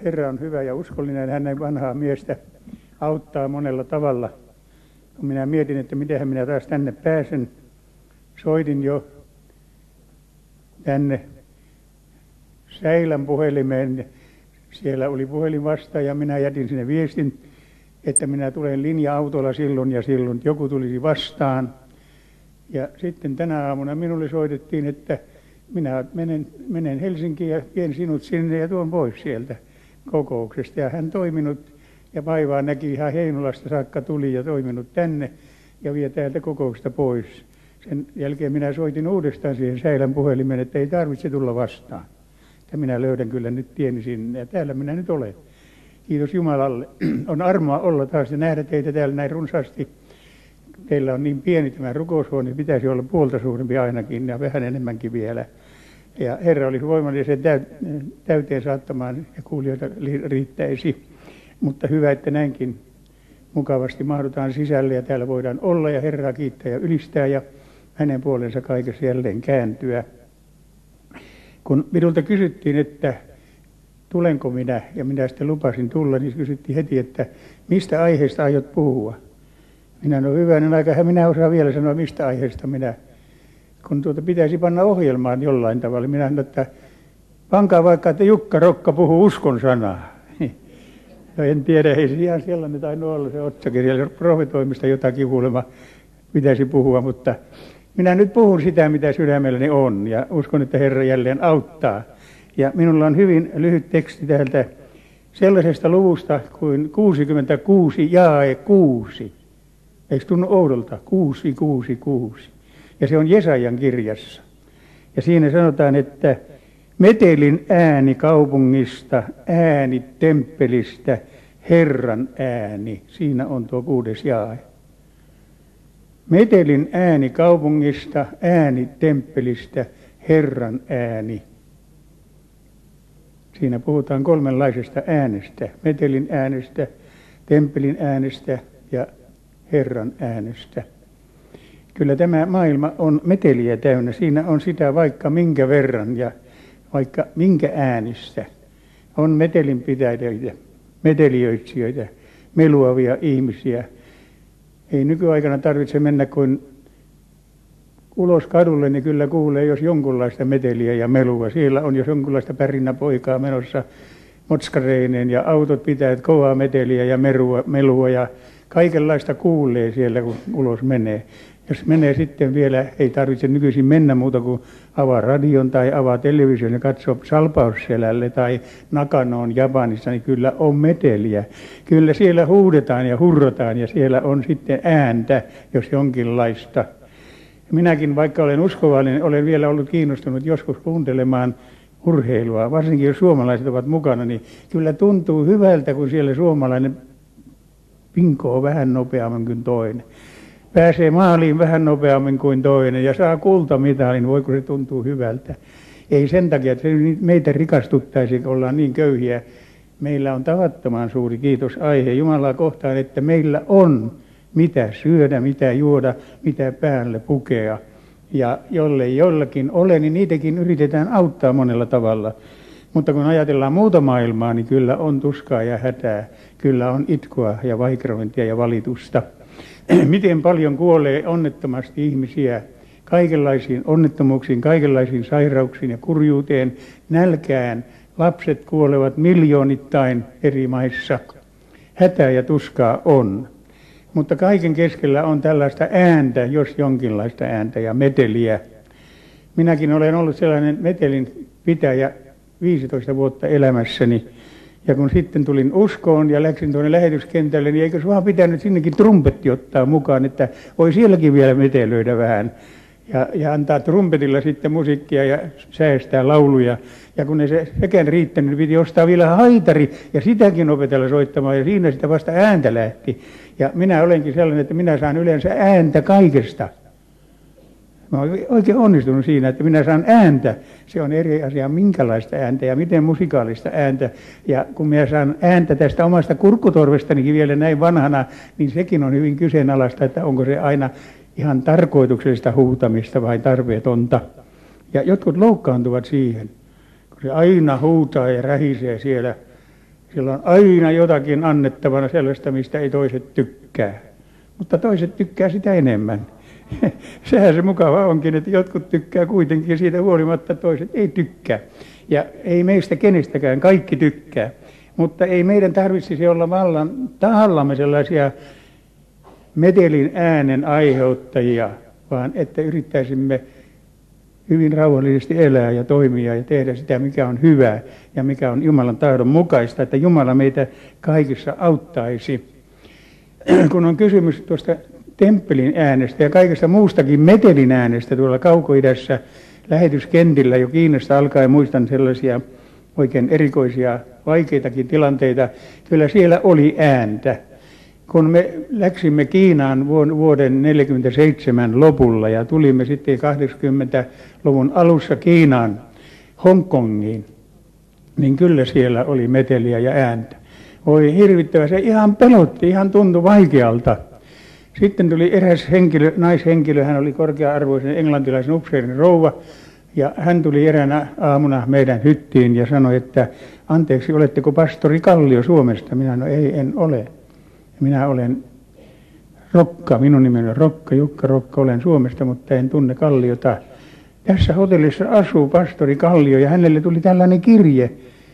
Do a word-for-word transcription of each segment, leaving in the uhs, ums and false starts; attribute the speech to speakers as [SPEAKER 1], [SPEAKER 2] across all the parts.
[SPEAKER 1] Herra on hyvä ja uskollinen, hän ei vanhaa miestä auttaa monella tavalla. Kun minä mietin, että mitenhän minä taas tänne pääsen, soitin jo tänne Säilän puhelimeen. Siellä oli puhelin vastaan ja minä jätin sinne viestin, että minä tulen linja-autolla silloin ja silloin. Joku tulisi vastaan. Ja sitten tänä aamuna minulle soitettiin, että minä menen, menen Helsinkiin ja vien sinut sinne ja tuon pois sieltä kokouksesta. Ja hän toiminut ja vaivaa näki ihan Heinolasta saakka tuli ja toiminut tänne ja vie täältä kokouksesta pois. Sen jälkeen minä soitin uudestaan siihen Säilän puhelimeen, että ei tarvitse tulla vastaan. Ja minä löydän kyllä nyt tieni sinne ja täällä minä nyt olen. Kiitos Jumalalle. On armoa olla taas ja nähdä teitä täällä näin runsaasti. Teillä on niin pieni tämä rukoushuone, pitäisi olla puolta suurempi ainakin ja vähän enemmänkin vielä. Ja Herra olisi voimallinen täyteen saattamaan ja kuulijoita riittäisi. Mutta hyvä, että näinkin mukavasti mahdutaan sisälle ja täällä voidaan olla ja Herraa kiittää ja ylistää ja hänen puolensa kaikessa jälleen kääntyä. Kun minulta kysyttiin, että tulenko minä ja minä sitten lupasin tulla, niin kysyttiin heti, että mistä aiheesta aiot puhua. Minä no hyvänen aika, minä osaan vielä sanoa, mistä aiheesta minä, kun tuota pitäisi panna ohjelmaan jollain tavalla. Minä sanon, että pankaa vaikka, että Jukka Rokka puhuu uskon sanaa. No en tiedä, ei se ihan sellainen tainnut olla se otsakirja, profetoimista jotakin kuulemma pitäisi puhua, mutta minä nyt puhun sitä, mitä sydämelläni on ja uskon, että Herra jälleen auttaa. Ja minulla on hyvin lyhyt teksti täältä sellaisesta luvusta kuin kuusikymmentäkuusi jae kuusi. Eikö tunnu oudolta? kuusi, kuusi, kuusi. Ja se on Jesajan kirjassa. Ja siinä sanotaan, että metelin ääni kaupungista, ääni temppelistä, Herran ääni. Siinä on tuo kuudes jae. Metelin ääni kaupungista, ääni temppelistä, Herran ääni. Siinä puhutaan kolmenlaisesta äänestä. Metelin äänestä, temppelin äänestä ja Herran äänestä. Kyllä tämä maailma on meteliä täynnä. Siinä on sitä vaikka minkä verran ja vaikka minkä äänistä. On metelinpitäjiä, meteliöitsijöitä, meluavia ihmisiä. Ei nykyaikana tarvitse mennä kuin ulos kadulle, niin kyllä kuulee jos jonkunlaista meteliä ja melua. Siellä on jos jonkunlaista pärinäpoikaa menossa motskareineen ja autot pitävät kovaa meteliä ja merua, melua ja kaikenlaista kuulee siellä, kun ulos menee. Jos menee sitten vielä, ei tarvitse nykyisin mennä muuta kuin avaa radion tai avaa television ja katsoo Salpausselälle tai Nakanoon Japanissa, niin kyllä on meteliä. Kyllä siellä huudetaan ja hurrataan ja siellä on sitten ääntä, jos jonkinlaista. Minäkin, vaikka olen uskovainen, olen vielä ollut kiinnostunut joskus kuuntelemaan urheilua. Varsinkin jos suomalaiset ovat mukana, niin kyllä tuntuu hyvältä, kun siellä suomalainen pinkoo vähän nopeammin kuin toinen. Pääsee maaliin vähän nopeammin kuin toinen ja saa kultamitalin, voiko se tuntuu hyvältä. Ei sen takia, että se meitä rikastuttaisi, kun ollaan niin köyhiä. Meillä on tavattoman suuri kiitos aihe Jumalaa kohtaan, että meillä on mitä syödä, mitä juoda, mitä päälle pukea. Ja jollei jollakin ole, niin niitäkin yritetään auttaa monella tavalla. Mutta kun ajatellaan muuta maailmaa, niin kyllä on tuskaa ja hätää. Kyllä on itkua ja vaikerointia ja valitusta. Miten paljon kuolee onnettomasti ihmisiä kaikenlaisiin onnettomuuksiin, kaikenlaisiin sairauksiin ja kurjuuteen, nälkään. Lapset kuolevat miljoonittain eri maissa. Hätää ja tuskaa on. Mutta kaiken keskellä on tällaista ääntä, jos jonkinlaista ääntä ja meteliä. Minäkin olen ollut sellainen metelin pitäjä viisitoista vuotta elämässäni. Ja kun sitten tulin uskoon ja läksin tuonne lähetyskentälle, niin eikö se vaan pitänyt sinnekin trumpetti ottaa mukaan, että voi sielläkin vielä metelöidä vähän. Ja, ja antaa trumpetilla sitten musiikkia ja säästää lauluja. Ja kun ei se sekään riittänyt, niin piti ostaa vielä haitari ja sitäkin opetella soittamaan. Ja siinä sitä vasta ääntä lähti. Ja minä olenkin sellainen, että minä saan yleensä ääntä kaikesta. Mä olen oikein onnistunut siinä, että minä saan ääntä. Se on eri asia, minkälaista ääntä ja miten musikaalista ääntä. Ja kun minä saan ääntä tästä omasta kurkkutorvestanikin vielä näin vanhana, niin sekin on hyvin kyseenalaista, että onko se aina ihan tarkoituksellista huutamista vai tarpeetonta. Ja jotkut loukkaantuvat siihen, kun se aina huutaa ja rähisee siellä Sillä on aina jotakin annettavana sellaista, mistä ei toiset tykkää. Mutta toiset tykkää sitä enemmän. Sehän se mukava onkin, että jotkut tykkää kuitenkin siitä huolimatta, toiset ei tykkää. Ja ei meistä kenestäkään, kaikki tykkää. Mutta ei meidän tarvitsisi olla vallan tahallamme sellaisia metelin äänen aiheuttajia, vaan että yrittäisimme hyvin rauhallisesti elää ja toimia ja tehdä sitä, mikä on hyvää ja mikä on Jumalan tahdon mukaista, että Jumala meitä kaikissa auttaisi. Kun on kysymys tuosta temppelin äänestä ja kaikesta muustakin metelin äänestä tuolla Kaukoidässä lähetyskentillä jo Kiinasta alkaen, muistan sellaisia oikein erikoisia, vaikeitakin tilanteita, kyllä siellä oli ääntä. Kun me läksimme Kiinaan vuoden neljäkymmentäseitsemän lopulla ja tulimme sitten kahdeksankymmentäluvun alussa Kiinaan, Hongkongiin, niin kyllä siellä oli meteliä ja ääntä. Oi hirvittävä, se ihan pelotti, ihan tuntui vaikealta. Sitten tuli eräs henkilö, naishenkilö, hän oli korkea-arvoisen englantilaisen upseerin rouva, ja hän tuli eräänä aamuna meidän hyttiin ja sanoi, että anteeksi, oletteko pastori Kallio Suomesta? Minä no ei, en ole. Minä olen Rokka, minun nimeni on Rokka, Jukka Rokka, olen Suomesta, mutta en tunne Kalliota. Tässä hotellissa asuu pastori Kallio ja hänelle tuli tällainen kirje,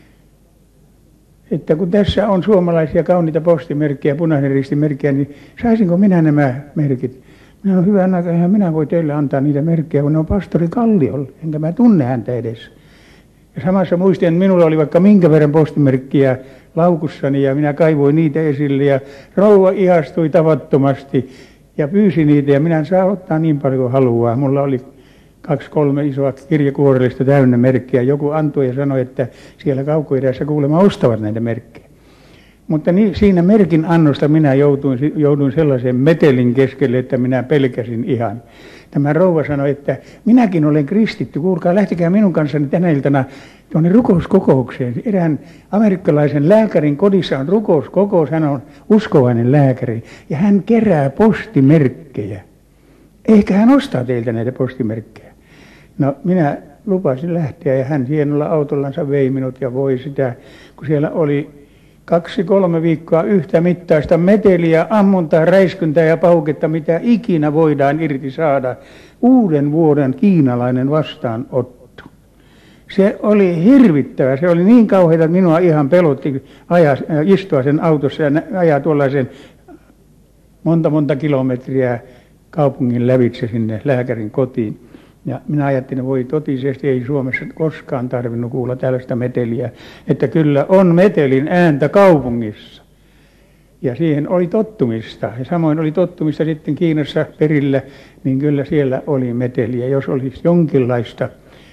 [SPEAKER 1] että kun tässä on suomalaisia kauniita postimerkkejä, punaisen ristin merkkejä, niin saisinko minä nämä merkit? Minä olen hyvän aikaa, eihän minä voi teille antaa niitä merkkejä, kun ne on pastori Kalliolle, enkä mä tunne häntä edes. Ja samassa muistin, että minulla oli vaikka minkä verran postimerkkiä laukussani ja minä kaivoin niitä esille ja rouva ihastui tavattomasti ja pyysi niitä ja minä saa ottaa niin paljon kuin haluaa. Mulla oli kaksi kolme isoa kirjekuorellista täynnä merkkejä. Joku antoi ja sanoi, että siellä Kaukoidässä kuulemma ostavat näitä merkkejä. Mutta niin, siinä merkin annosta minä jouduin, jouduin sellaisen metelin keskelle, että minä pelkäsin ihan. Tämä rouva sanoi, että minäkin olen kristitty, kuulkaa, lähtekää minun kanssani tänä iltana tuonne rukouskokoukseen. Erään amerikkalaisen lääkärin kodissa on rukouskokous, hän on uskovainen lääkäri ja hän kerää postimerkkejä. Ehkä hän ostaa teiltä näitä postimerkkejä. No minä lupasin lähteä ja hän hienolla autollansa vei minut ja voi sitä, kun siellä oli kaksi kolme viikkoa yhtä mittaista meteliä, ammuntaa, räiskyntää ja pauketta, mitä ikinä voidaan irti saada. Uuden vuoden kiinalainen vastaanotto. Se oli hirvittävä. Se oli niin kauheata, että minua ihan pelotti ajaa, istua sen autossa ja ajaa tuollaisen monta monta kilometriä kaupungin lävitse sinne lääkärin kotiin. Ja minä ajattelin, että voi totisesti, ei Suomessa koskaan tarvinnut kuulla tällaista meteliä, että kyllä on metelin ääntä kaupungissa. Ja siihen oli tottumista. Ja samoin oli tottumista sitten Kiinassa perillä, niin kyllä siellä oli meteliä, jos olisi jonkinlaista.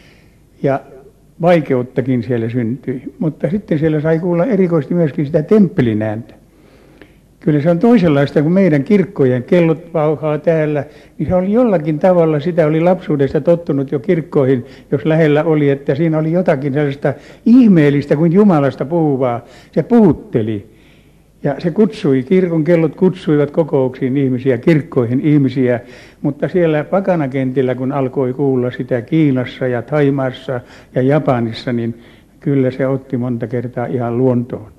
[SPEAKER 1] Ja vaikeuttakin siellä syntyi. Mutta sitten siellä sai kuulla erikoisesti myöskin sitä temppelin ääntä. Kyllä se on toisenlaista kuin meidän kirkkojen kellot pauhaa täällä, niin se oli jollakin tavalla, sitä oli lapsuudesta tottunut jo kirkkoihin, jos lähellä oli, että siinä oli jotakin sellaista ihmeellistä kuin Jumalasta puhuvaa. Se puhutteli ja se kutsui, kirkon kellot kutsuivat kokouksiin ihmisiä, kirkkoihin ihmisiä, mutta siellä pakanakentillä, kun alkoi kuulla sitä Kiinassa ja Thaimaassa ja Japanissa, niin kyllä se otti monta kertaa ihan luontoon.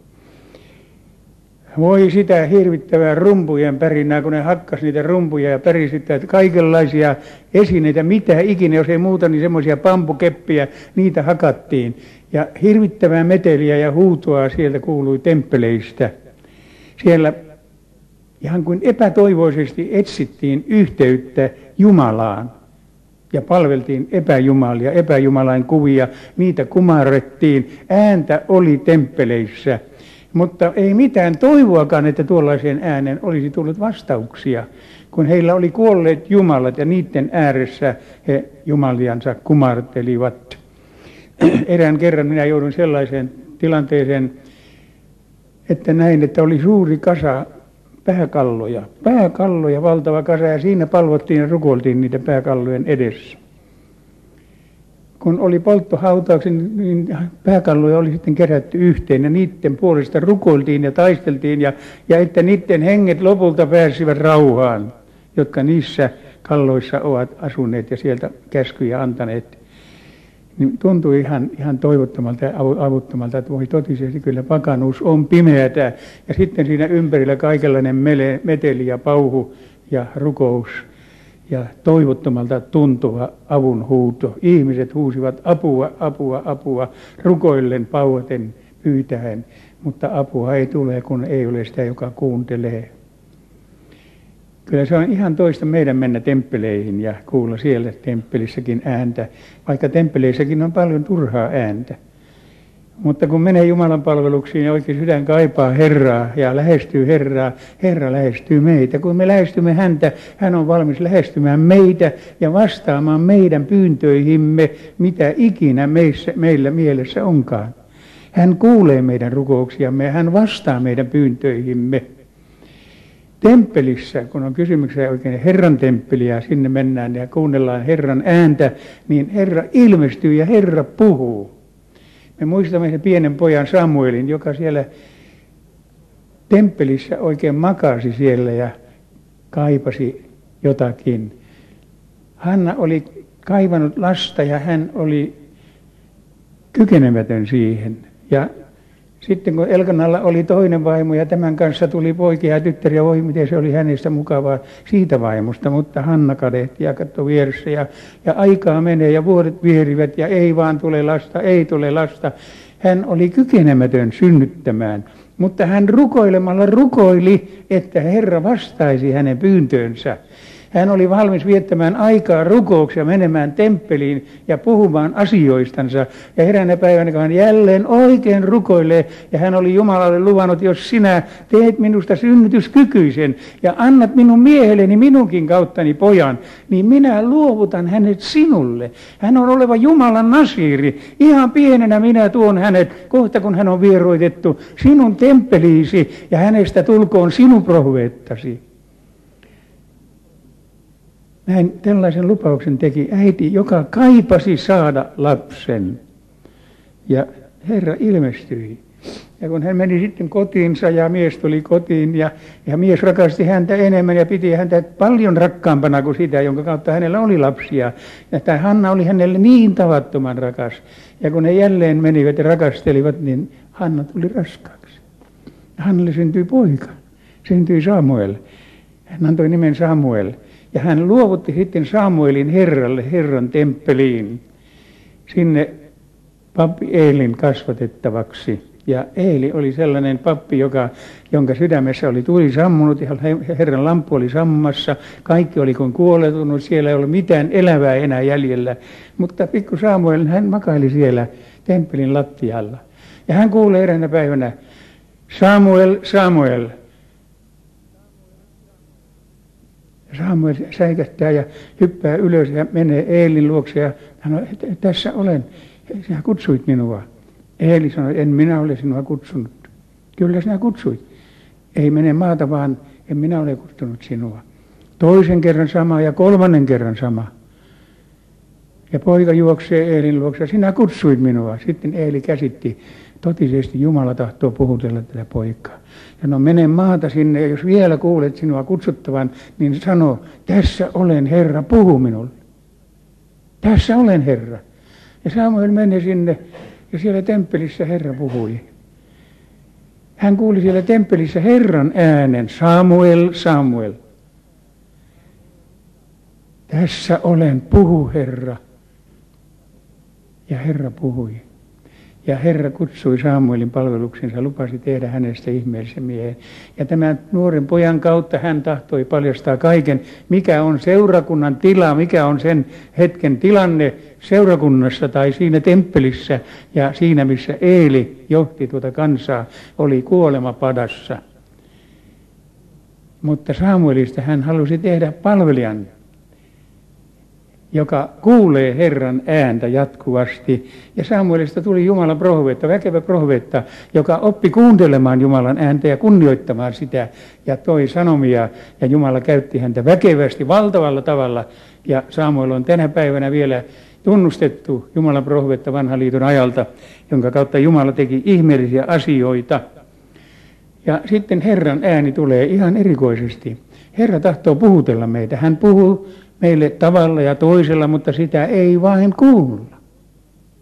[SPEAKER 1] Voi sitä hirvittävää rumpujen pärinää, kun ne hakkas niitä rumpuja ja pärisi sitä kaikenlaisia esineitä, mitä ikinä, jos ei muuta, niin semmoisia pampukeppiä, niitä hakattiin. Ja hirvittävää meteliä ja huutoa sieltä kuului temppeleistä. Siellä ihan kuin epätoivoisesti etsittiin yhteyttä Jumalaan ja palveltiin epäjumalia, epäjumalain kuvia, niitä kumarrettiin, ääntä oli temppeleissä. Mutta ei mitään toivoakaan, että tuollaiseen ääneen olisi tullut vastauksia, kun heillä oli kuolleet jumalat ja niiden ääressä he jumaliansa kumartelivat. Erään kerran minä joudun sellaiseen tilanteeseen, että näin, että oli suuri kasa pääkalloja, pääkalloja, valtava kasa, ja siinä palvottiin ja rukoiltiin niitä pääkallojen edessä. Kun oli polttohautauksen, niin pääkalloja oli sitten kerätty yhteen ja niiden puolesta rukoiltiin ja taisteltiin ja, ja että niiden henget lopulta pääsivät rauhaan, jotka niissä kalloissa ovat asuneet ja sieltä käskyjä antaneet. niin tuntui ihan, ihan toivottomalta ja avuttomalta, että voi totisesti kyllä pakanuus on pimeätä. Ja sitten siinä ympärillä kaikenlainen mele, meteli ja pauhu ja rukous ja toivottomalta tuntuva avunhuuto. Ihmiset huusivat apua, apua, apua, rukoillen, pauhaten, pyytäen, mutta apua ei tule, kun ei ole sitä, joka kuuntelee. Kyllä se on ihan toista meidän mennä temppeleihin ja kuulla siellä temppelissäkin ääntä, vaikka temppeleissäkin on paljon turhaa ääntä. Mutta kun menee Jumalan palveluksiin ja oikein sydän kaipaa Herraa ja lähestyy Herraa, Herra lähestyy meitä. Kun me lähestymme häntä, hän on valmis lähestymään meitä ja vastaamaan meidän pyyntöihimme, mitä ikinä meissä, meillä mielessä onkaan. Hän kuulee meidän rukouksiamme ja hän vastaa meidän pyyntöihimme. Temppelissä, kun on kysymyksessä oikein Herran temppeli ja sinne mennään ja kuunnellaan Herran ääntä, niin Herra ilmestyy ja Herra puhuu. Me muistamme sen pienen pojan Samuelin, joka siellä temppelissä oikein makasi siellä ja kaipasi jotakin. Hanna oli kaivannut lasta ja hän oli kykenemätön siihen. Ja sitten kun Elkanalla oli toinen vaimo ja tämän kanssa tuli poikia ja tyttäriä, voi miten se oli hänestä mukavaa siitä vaimosta, mutta Hanna kadehti ja katsoi vieressä ja, ja aikaa menee ja vuodet vierivät ja ei vaan tule lasta, ei tule lasta. Hän oli kykenemätön synnyttämään, mutta hän rukoilemalla rukoili, että Herra vastaisi hänen pyyntöönsä. Hän oli valmis viettämään aikaa rukouksia, menemään temppeliin ja puhumaan asioistansa. Ja eräänä päivänä, kun hän jälleen oikein rukoilee, ja hän oli Jumalalle luvannut, jos sinä teet minusta synnytyskykyisen ja annat minun miehelleni minunkin kauttani pojan, niin minä luovutan hänet sinulle. Hän on oleva Jumalan nasiiri. Ihan pienenä minä tuon hänet, kohta kun hän on vieroitettu, sinun temppeliisi ja hänestä tulkoon sinun profeettasi. Näin tällaisen lupauksen teki äiti, joka kaipasi saada lapsen. Ja Herra ilmestyi. Ja kun hän meni sitten kotiinsa ja mies tuli kotiin ja, ja mies rakasti häntä enemmän ja piti häntä paljon rakkaampana kuin sitä, jonka kautta hänellä oli lapsia. Ja tämä Hanna oli hänelle niin tavattoman rakas. Ja kun he jälleen menivät ja rakastelivat, niin Hanna tuli raskaaksi. Ja Hannalle syntyi poika. Syntyi Samuel. Hän antoi nimen Samuel. Ja hän luovutti sitten Samuelin Herralle, Herran temppeliin, sinne pappi Eelin kasvatettavaksi. Ja Eeli oli sellainen pappi, joka, jonka sydämessä oli tuli sammunut ja Herran lamppu oli sammumassa. Kaikki oli kuin kuoletunut, siellä ei ollut mitään elävää enää jäljellä. Mutta pikku Samuel, hän makaili siellä temppelin lattialla. Ja hän kuulee eräänä päivänä, Samuel, Samuel. Samuel säikähtää ja hyppää ylös ja menee Eelin luokse ja hän sanoo, että tässä olen, sinä kutsuit minua. Eeli sanoi, en minä ole sinua kutsunut. Kyllä sinä kutsuit. Ei mene maata, vaan en minä ole kutsunut sinua. Toisen kerran sama ja kolmannen kerran sama. Ja poika juoksee Eelin luokse, sinä kutsuit minua. Sitten Eeli käsitti, totisesti Jumala tahtoo puhutella tätä poikaa. Ja no mene maata sinne, ja jos vielä kuulet sinua kutsuttavan, niin sano, tässä olen Herra, puhu minulle. Tässä olen Herra. Ja Samuel meni sinne, ja siellä temppelissä Herra puhui. Hän kuuli siellä temppelissä Herran äänen, Samuel, Samuel. Tässä olen, puhu Herra. Ja Herra puhui. Ja Herra kutsui Samuelin palveluksensa, lupasi tehdä hänestä ihmeellisen miehen. Ja tämän nuoren pojan kautta hän tahtoi paljastaa kaiken, mikä on seurakunnan tila, mikä on sen hetken tilanne seurakunnassa tai siinä temppelissä. Ja siinä, missä Eeli johti tuota kansaa, oli kuolemapadassa. Mutta Samuelista hän halusi tehdä palvelijan, joka kuulee Herran ääntä jatkuvasti. Ja Samuelista tuli Jumalan profeetta, väkevä profeetta, joka oppi kuuntelemaan Jumalan ääntä ja kunnioittamaan sitä ja toi sanomia. Ja Jumala käytti häntä väkevästi, valtavalla tavalla. Ja Samuel on tänä päivänä vielä tunnustettu Jumalan profeetta vanhan liiton ajalta, jonka kautta Jumala teki ihmeellisiä asioita. Ja sitten Herran ääni tulee ihan erikoisesti. Herra tahtoo puhutella meitä. Hän puhuu meille tavalla ja toisella, mutta sitä ei vain kuulla.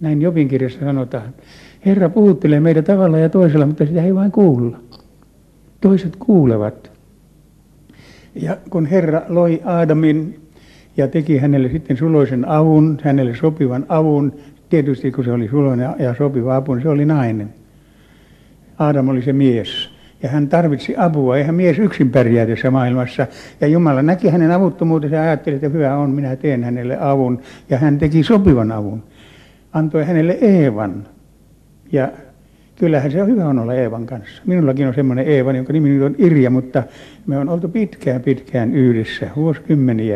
[SPEAKER 1] Näin Jobin kirjassa sanotaan. Herra puhuttelee meitä tavalla ja toisella, mutta sitä ei vain kuulla. Toiset kuulevat. Ja kun Herra loi Aadamin ja teki hänelle sitten suloisen avun, hänelle sopivan avun, tietysti kun se oli suloinen ja sopiva apu, niin se oli nainen. Aadam oli se mies. Ja hän tarvitsi apua. Eihän mies yksin pärjää tässä maailmassa. Ja Jumala näki hänen avuttomuutensa ja ajatteli, että hyvä on, minä teen hänelle avun. Ja hän teki sopivan avun. Antoi hänelle Eevan. Ja kyllähän se on hyvä on olla Eevan kanssa. Minullakin on semmoinen Eeva, jonka nimi nyt on Irja, mutta me on oltu pitkään pitkään yhdessä, vuosikymmeniä.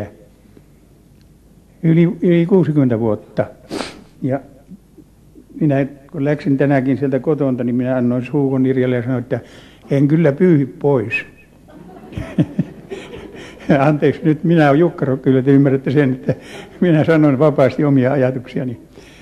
[SPEAKER 1] Yli, yli kuusikymmentä vuotta. Ja minä, kun läksin tänäkin sieltä kotonta, niin minä annoin suukon Irjalle ja sanoin, että en kyllä pyyhi pois. Anteeksi, nyt minä olen Jukkaro, kyllä te ymmärrätte sen, että minä sanon vapaasti omia ajatuksiani.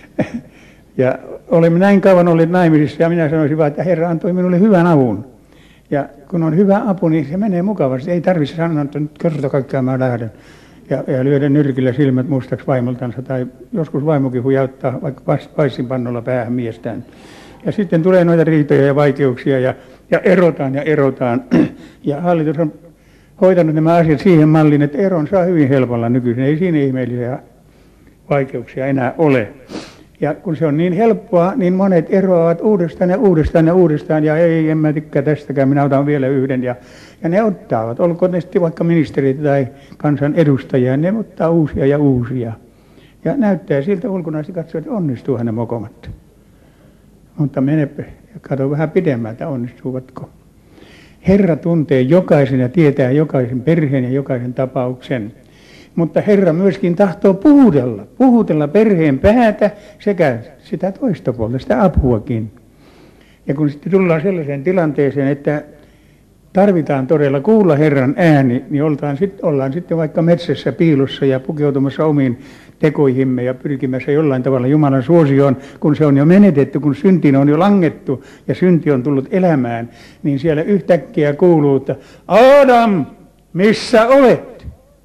[SPEAKER 1] Ja olemme näin kauan olleet naimisissa ja minä sanoisin vaan, että Herra antoi minulle hyvän avun. Ja kun on hyvä apu, niin se menee mukavasti. Ei tarvitse sanoa, että nyt kerta kaikkiaan mä lähden. Ja, ja lyödä nyrkillä silmät mustaksi vaimoltansa. Tai joskus vaimokin hujauttaa vaikka paistinpannolla päähän miestään. Ja sitten tulee noita riitoja ja vaikeuksia ja, ja erotaan ja erotaan. Ja hallitus on hoitanut nämä asiat siihen malliin, että eron saa hyvin helpolla nykyisin. Ei siinä ihmeellisiä vaikeuksia enää ole. Ja kun se on niin helppoa, niin monet eroavat uudestaan ja uudestaan ja uudestaan. Ja ei, en mä tykkää tästäkään, minä otan vielä yhden. Ja, ja ne ottavat, olkoon ne sitten vaikka ministerit tai kansan edustajia, ne ottaa uusia ja uusia. Ja näyttää siltä ulkonaisesti katsoa, että onnistuu hänen mokomat. Mutta mene ja katso vähän pidemmältä, onnistuvatko. Herra tuntee jokaisen ja tietää jokaisen perheen ja jokaisen tapauksen. Mutta Herra myöskin tahtoo puhutella, puhutella perheen päätä sekä sitä toista puolta, sitä apuakin. Ja kun sitten tullaan sellaiseen tilanteeseen, että tarvitaan todella kuulla Herran ääni, niin ollaan, sit, ollaan sitten vaikka metsässä piilossa ja pukeutumassa omiin tekoihimme ja pyrkimässä jollain tavalla Jumalan suosioon, kun se on jo menetetty, kun syntiin on jo langettu ja synti on tullut elämään, niin siellä yhtäkkiä kuuluu, että Adam, missä olet?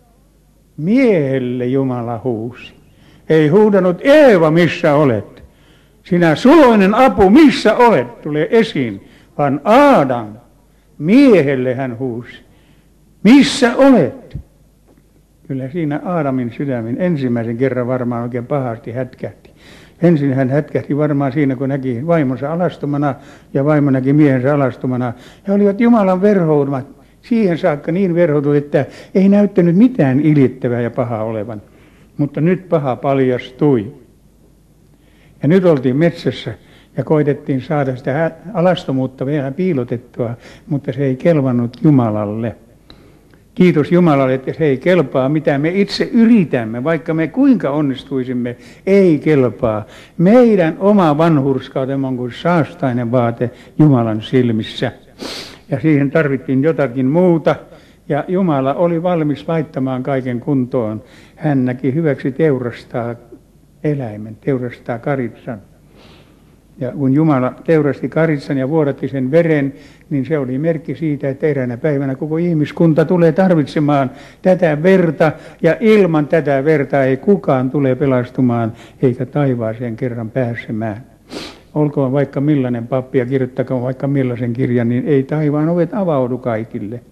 [SPEAKER 1] Miehelle Jumala huusi. Ei huudanut Eeva, missä olet? Sinä suloinen apu, missä olet? Tulee esiin. Vaan Adam, miehelle hän huusi. Missä olet? Kyllä siinä Aadamin sydämen ensimmäisen kerran varmaan oikein pahasti hätkähti. Ensin hän hätkähti varmaan siinä, kun näki vaimonsa alastomana ja vaimo näki miehensä alastomana. He olivat Jumalan verhoutumat. Siihen saakka niin verhoutui, että ei näyttänyt mitään iljettävää ja pahaa olevan. Mutta nyt paha paljastui. Ja nyt oltiin metsässä ja koitettiin saada sitä alastomuutta vielä piilotettua, mutta se ei kelvannut Jumalalle. Kiitos Jumalalle, että se ei kelpaa, mitä me itse yritämme, vaikka me kuinka onnistuisimme, ei kelpaa. Meidän oma vanhurskautemme on kuin saastainen vaate Jumalan silmissä. Ja siihen tarvittiin jotakin muuta, ja Jumala oli valmis laittamaan kaiken kuntoon. Hän näki hyväksi teurastaa eläimen, teurastaa karitsan. Ja kun Jumala teurasti karitsan ja vuodatti sen veren, niin se oli merkki siitä, että eräänä päivänä koko ihmiskunta tulee tarvitsemaan tätä verta, ja ilman tätä verta ei kukaan tule pelastumaan, eikä taivaaseen kerran pääsemään. Olkoon vaikka millainen pappi ja kirjoittakoon vaikka millaisen kirjan, niin ei taivaan ovet avaudu kaikille.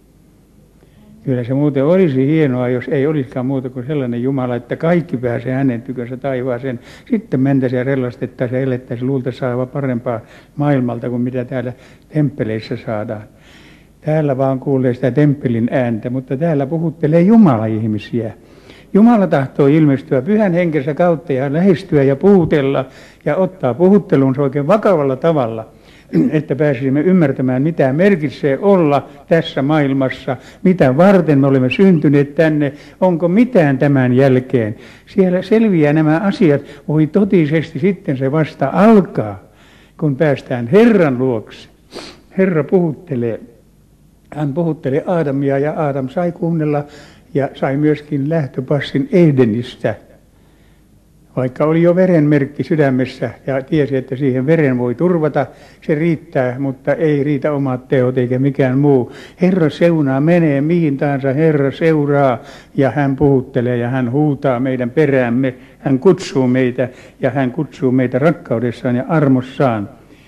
[SPEAKER 1] Kyllä se muuten olisi hienoa, jos ei olisikaan muuta kuin sellainen Jumala, että kaikki pääsee hänen tykönsä taivaaseen. Sitten mentäisiin ja rellastettaisiin ja elettäisiin luultaisiin saava parempaa maailmalta kuin mitä täällä temppeleissä saadaan. Täällä vaan kuulee sitä temppelin ääntä, mutta täällä puhuttelee Jumala ihmisiä. Jumala tahtoo ilmestyä pyhän henkensä kautta ja lähestyä ja puhutella ja ottaa puhuttelunsa oikein vakavalla tavalla, että pääsisimme ymmärtämään, mitä merkitsee olla tässä maailmassa, mitä varten me olemme syntyneet tänne, onko mitään tämän jälkeen. Siellä selviää nämä asiat, voi totisesti sitten se vasta alkaa, kun päästään Herran luokse. Herra puhuttelee, hän puhuttelee Aadamia ja Aadam sai kuunnella ja sai myöskin lähtöpassin Edenistä. Vaikka oli jo verenmerkki sydämessä ja tiesi, että siihen veren voi turvata, se riittää, mutta ei riitä omat teot eikä mikään muu. Herra seunaa, menee mihin tahansa, Herra seuraa ja hän puhuttelee ja hän huutaa meidän peräämme. Hän kutsuu meitä ja hän kutsuu meitä rakkaudessaan ja armossaan.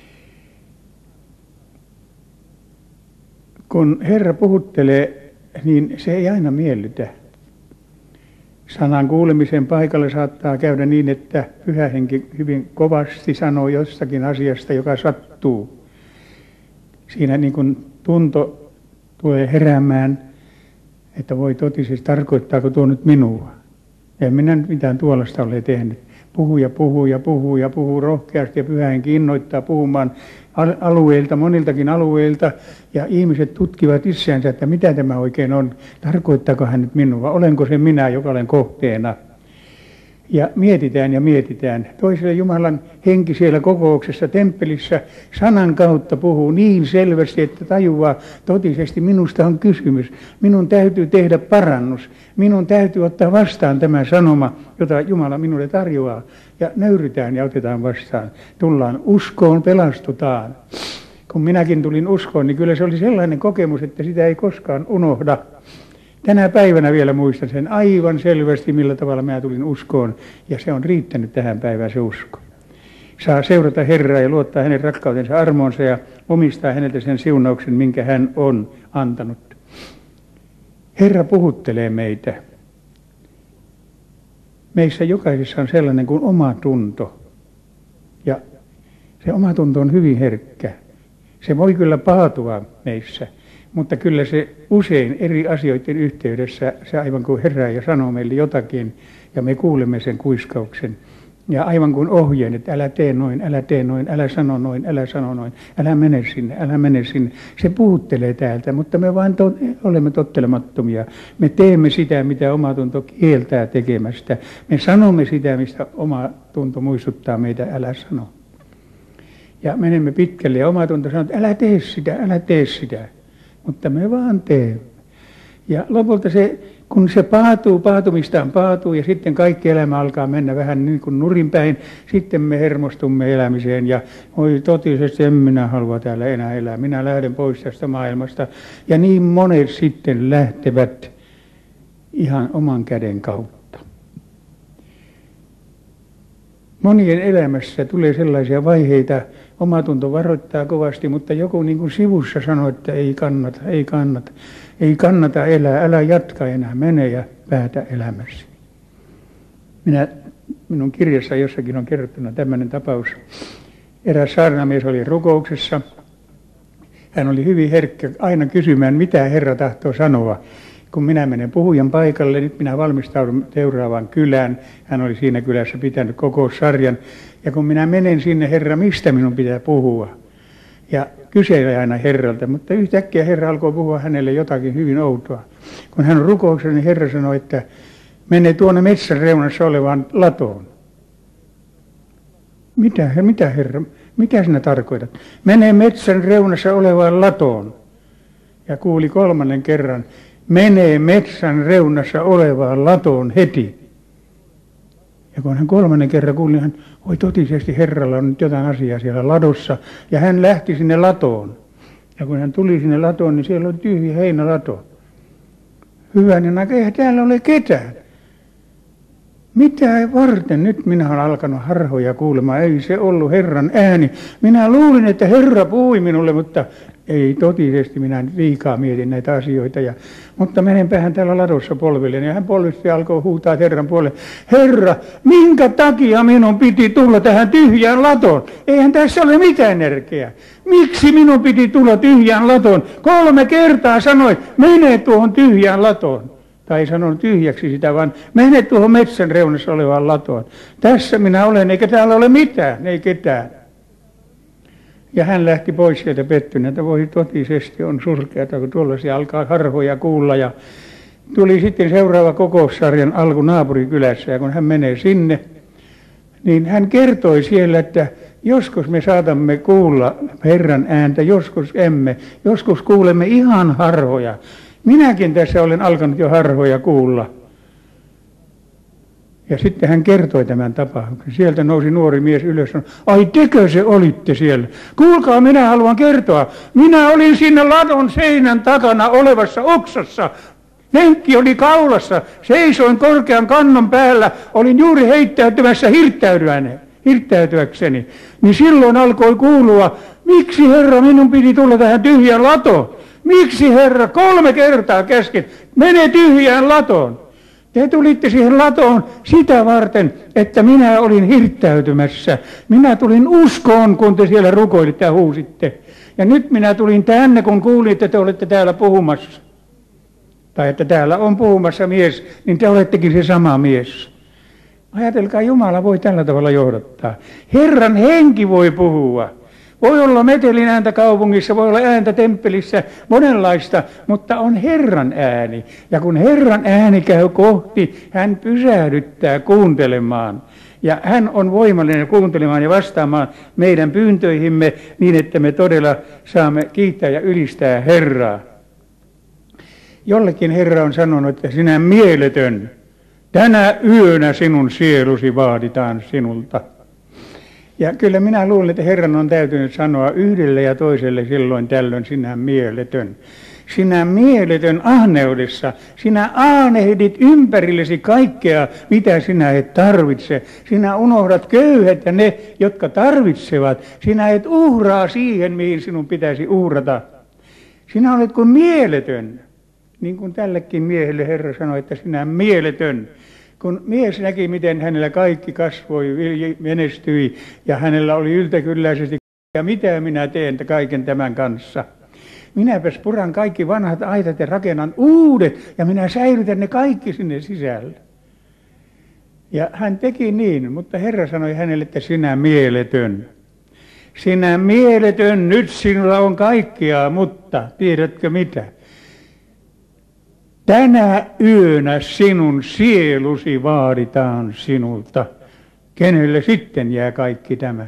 [SPEAKER 1] Kun Herra puhuttelee, niin se ei aina miellytä. Sanan kuulemisen paikalla saattaa käydä niin, että Pyhä Henki hyvin kovasti sanoo jostakin asiasta, joka sattuu. Siinä niin kuin tunto tulee heräämään, että voi totisesti, tarkoittaako tuo nyt minua. En minä nyt mitään tuollaista ole tehnyt. Puhuu ja puhuu ja puhuu ja puhuu rohkeasti ja Pyhä Henki innoittaa puhumaan alueilta, moniltakin alueilta. Ja ihmiset tutkivat itseänsä, että mitä tämä oikein on. Tarkoittaako hän nyt minua? Olenko se minä, joka olen kohteena? Ja mietitään ja mietitään. Toiselle Jumalan henki siellä kokouksessa, temppelissä, sanan kautta puhuu niin selvästi, että tajuaa totisesti, minusta on kysymys. Minun täytyy tehdä parannus. Minun täytyy ottaa vastaan tämä sanoma, jota Jumala minulle tarjoaa. Ja nöyrytään ja otetaan vastaan. Tullaan uskoon, pelastutaan. Kun minäkin tulin uskoon, niin kyllä se oli sellainen kokemus, että sitä ei koskaan unohda. Tänä päivänä vielä muistan sen aivan selvästi, millä tavalla minä tulin uskoon, ja se on riittänyt tähän päivään se usko. Saa seurata Herraa ja luottaa hänen rakkautensa armoonsa ja omistaa häneltä sen siunauksen, minkä hän on antanut. Herra puhuttelee meitä. Meissä jokaisessa on sellainen kuin oma tunto, ja se oma tunto on hyvin herkkä. Se voi kyllä paatua meissä. Mutta kyllä se usein eri asioiden yhteydessä, se aivan kuin herää ja sanoo meille jotakin, ja me kuulemme sen kuiskauksen. Ja aivan kuin ohjeen, että älä tee noin, älä tee noin, älä sano noin, älä sano noin, älä mene sinne, älä mene sinne. Se puhuttelee täältä, mutta me vain to- olemme tottelemattomia. Me teemme sitä, mitä oma tunto kieltää tekemästä. Me sanomme sitä, mistä oma tunto muistuttaa meitä, älä sano. Ja menemme pitkälle ja oma tunto sanoo, että älä tee sitä, älä tee sitä. Mutta me vaan teemme. Ja lopulta se, kun se paatuu, paatumistaan paatuu ja sitten kaikki elämä alkaa mennä vähän niin kuin nurinpäin, sitten me hermostumme elämiseen ja oi totisesti en minä halua täällä enää elää, minä lähden pois tästä maailmasta. Ja niin monet sitten lähtevät ihan oman käden kautta. Monien elämässä tulee sellaisia vaiheita, omatunto varoittaa kovasti, mutta joku niin kuin sivussa sanoo, että ei kannata, ei kannata, ei kannata elää, älä jatka enää, mene ja päätä elämäsi. Minä, minun kirjassa jossakin on kerrottuna tämmöinen tapaus. Eräs saarnamies oli rukouksessa. Hän oli hyvin herkkä aina kysymään, mitä Herra tahtoo sanoa. Kun minä menen puhujan paikalle, nyt minä valmistaudun seuraavaan kylään. Hän oli siinä kylässä pitänyt kokoussarjan. Ja kun minä menen sinne, Herra, mistä minun pitää puhua? Ja kyseli aina Herralta, mutta yhtäkkiä Herra alkoi puhua hänelle jotakin hyvin outoa. Kun hän on rukouksessa, niin Herra sanoi, että mene tuonne metsän reunassa olevaan latoon. Mitä, mitä Herra, mitä sinä tarkoitat? Mene metsän reunassa olevaan latoon. Ja kuuli kolmannen kerran, mene metsän reunassa olevaan latoon heti. Ja kun hän kolmannen kerran kuuli, hän, oi totisesti Herralla on nyt jotain asiaa siellä ladossa. Ja hän lähti sinne latoon. Ja kun hän tuli sinne latoon, niin siellä oli tyhjä heinälato. Hyvänen aika, eihän täällä ole ketään. Mitä varten? Nyt minä olen alkanut harhoja kuulemaan. Ei se ollut Herran ääni. Minä luulin, että Herra puhui minulle, mutta ei totisesti. Minä nyt liikaa mietin näitä asioita. Ja, mutta menenpähän täällä ladossa polvilleen. Ja hän polvisti ja alkoi huutaa Herran puolelle. Herra, minkä takia minun piti tulla tähän tyhjään latoon? Eihän tässä ole mitään järkeä. Miksi minun piti tulla tyhjään latoon? Kolme kertaa sanoi, mene tuohon tyhjään latoon. Tai ei sanonut tyhjäksi sitä, vaan mene tuohon metsän reunassa olevaan latoon. Tässä minä olen, eikä täällä ole mitään, ei ketään. Ja hän lähti pois sieltä pettyneeltä. Voi totisesti on surkeata, kun tuollaisia alkaa harhoja kuulla. Ja tuli sitten seuraava kokoussarjan alku naapurikylässä. Ja kun hän menee sinne, niin hän kertoi siellä, että joskus me saatamme kuulla Herran ääntä, joskus emme. Joskus kuulemme ihan harhoja. Minäkin tässä olen alkanut jo harhoja kuulla. Ja sitten hän kertoi tämän tapauksen. Sieltä nousi nuori mies ylös ja sanoi, ai tekö se olitte siellä? Kuulkaa, minä haluan kertoa. Minä olin siinä ladon seinän takana olevassa oksassa. Lenkki oli kaulassa. Seisoin korkean kannon päällä. Olin juuri heittäytymässä hirttäytyäkseni. Niin silloin alkoi kuulua, miksi Herra minun piti tulla tähän tyhjään latoon? Miksi Herra? Kolme kertaa käsken. Mene tyhjään latoon. Te tulitte siihen latoon sitä varten, että minä olin hirttäytymässä. Minä tulin uskoon, kun te siellä rukoilitte ja huusitte. Ja nyt minä tulin tänne, kun kuulin, että te olette täällä puhumassa. Tai että täällä on puhumassa mies, niin te olettekin se sama mies. Ajatelkaa, Jumala voi tällä tavalla johdattaa. Herran henki voi puhua. Voi olla metelin ääntä kaupungissa, voi olla ääntä temppelissä, monenlaista, mutta on Herran ääni. Ja kun Herran ääni käy kohti, hän pysähdyttää kuuntelemaan. Ja hän on voimallinen kuuntelemaan ja vastaamaan meidän pyyntöihimme niin, että me todella saamme kiittää ja ylistää Herraa. Jollekin Herra on sanonut, että sinä mieletön, tänä yönä sinun sielusi vaaditaan sinulta. Ja kyllä minä luulen, että Herran on täytynyt sanoa yhdelle ja toiselle silloin tällöin, sinä mieletön. Sinä mieletön ahneudessa, sinä aanehdit ympärillesi kaikkea, mitä sinä et tarvitse. Sinä unohdat köyhät ja ne, jotka tarvitsevat. Sinä et uhraa siihen, mihin sinun pitäisi uhrata. Sinä olet kuin mieletön. Niin kuin tällekin miehelle Herra sanoi, että sinä mieletön. Kun mies näki, miten hänellä kaikki kasvoi, menestyi ja hänellä oli yltäkylläisesti, ja mitä minä teen kaiken tämän kanssa. Minäpäs puran kaikki vanhat aitat ja rakennan uudet ja minä säilytän ne kaikki sinne sisällä. Ja hän teki niin, mutta Herra sanoi hänelle, että sinä mieletön. Sinä mieletön, nyt sinulla on kaikkea, mutta tiedätkö mitä? Tänä yönä sinun sielusi vaaditaan sinulta. Kenelle sitten jää kaikki tämä?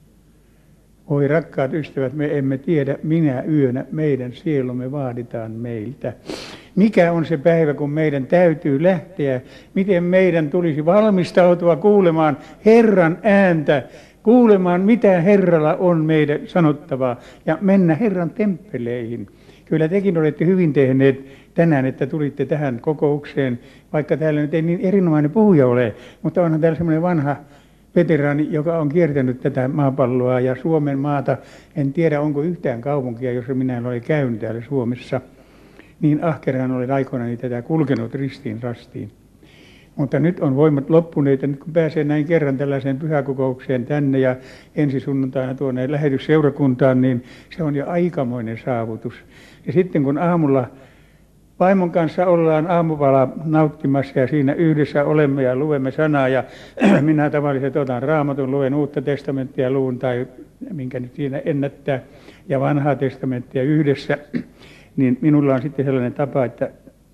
[SPEAKER 1] Oi rakkaat ystävät, me emme tiedä, minä yönä meidän sielumme vaaditaan meiltä. Mikä on se päivä, kun meidän täytyy lähteä? Miten meidän tulisi valmistautua kuulemaan Herran ääntä, kuulemaan mitä Herralla on meidän sanottavaa ja mennä Herran temppeleihin. Kyllä tekin olette hyvin tehneet tänään, että tulitte tähän kokoukseen, vaikka täällä nyt ei niin erinomainen puhuja ole, mutta onhan täällä semmoinen vanha veteraani, joka on kiertänyt tätä maapalloa ja Suomen maata. En tiedä, onko yhtään kaupunkia, jossa minä olen käynyt täällä Suomessa. Niin ahkeraan olen aikoinani tätä kulkenut ristiin rastiin. Mutta nyt on voimat loppuneet ja nyt kun pääsee näin kerran tällaiseen pyhäkokoukseen tänne ja ensi sunnuntaina tuonne lähetysseurakuntaan, niin se on jo aikamoinen saavutus. Ja sitten kun aamulla vaimon kanssa ollaan aamupala nauttimassa ja siinä yhdessä olemme ja luemme sanaa ja minä tavallisesti otan Raamatun, luen Uutta testamenttia luun tai minkä nyt siinä ennättää ja Vanhaa testamenttia yhdessä, niin minulla on sitten sellainen tapa, että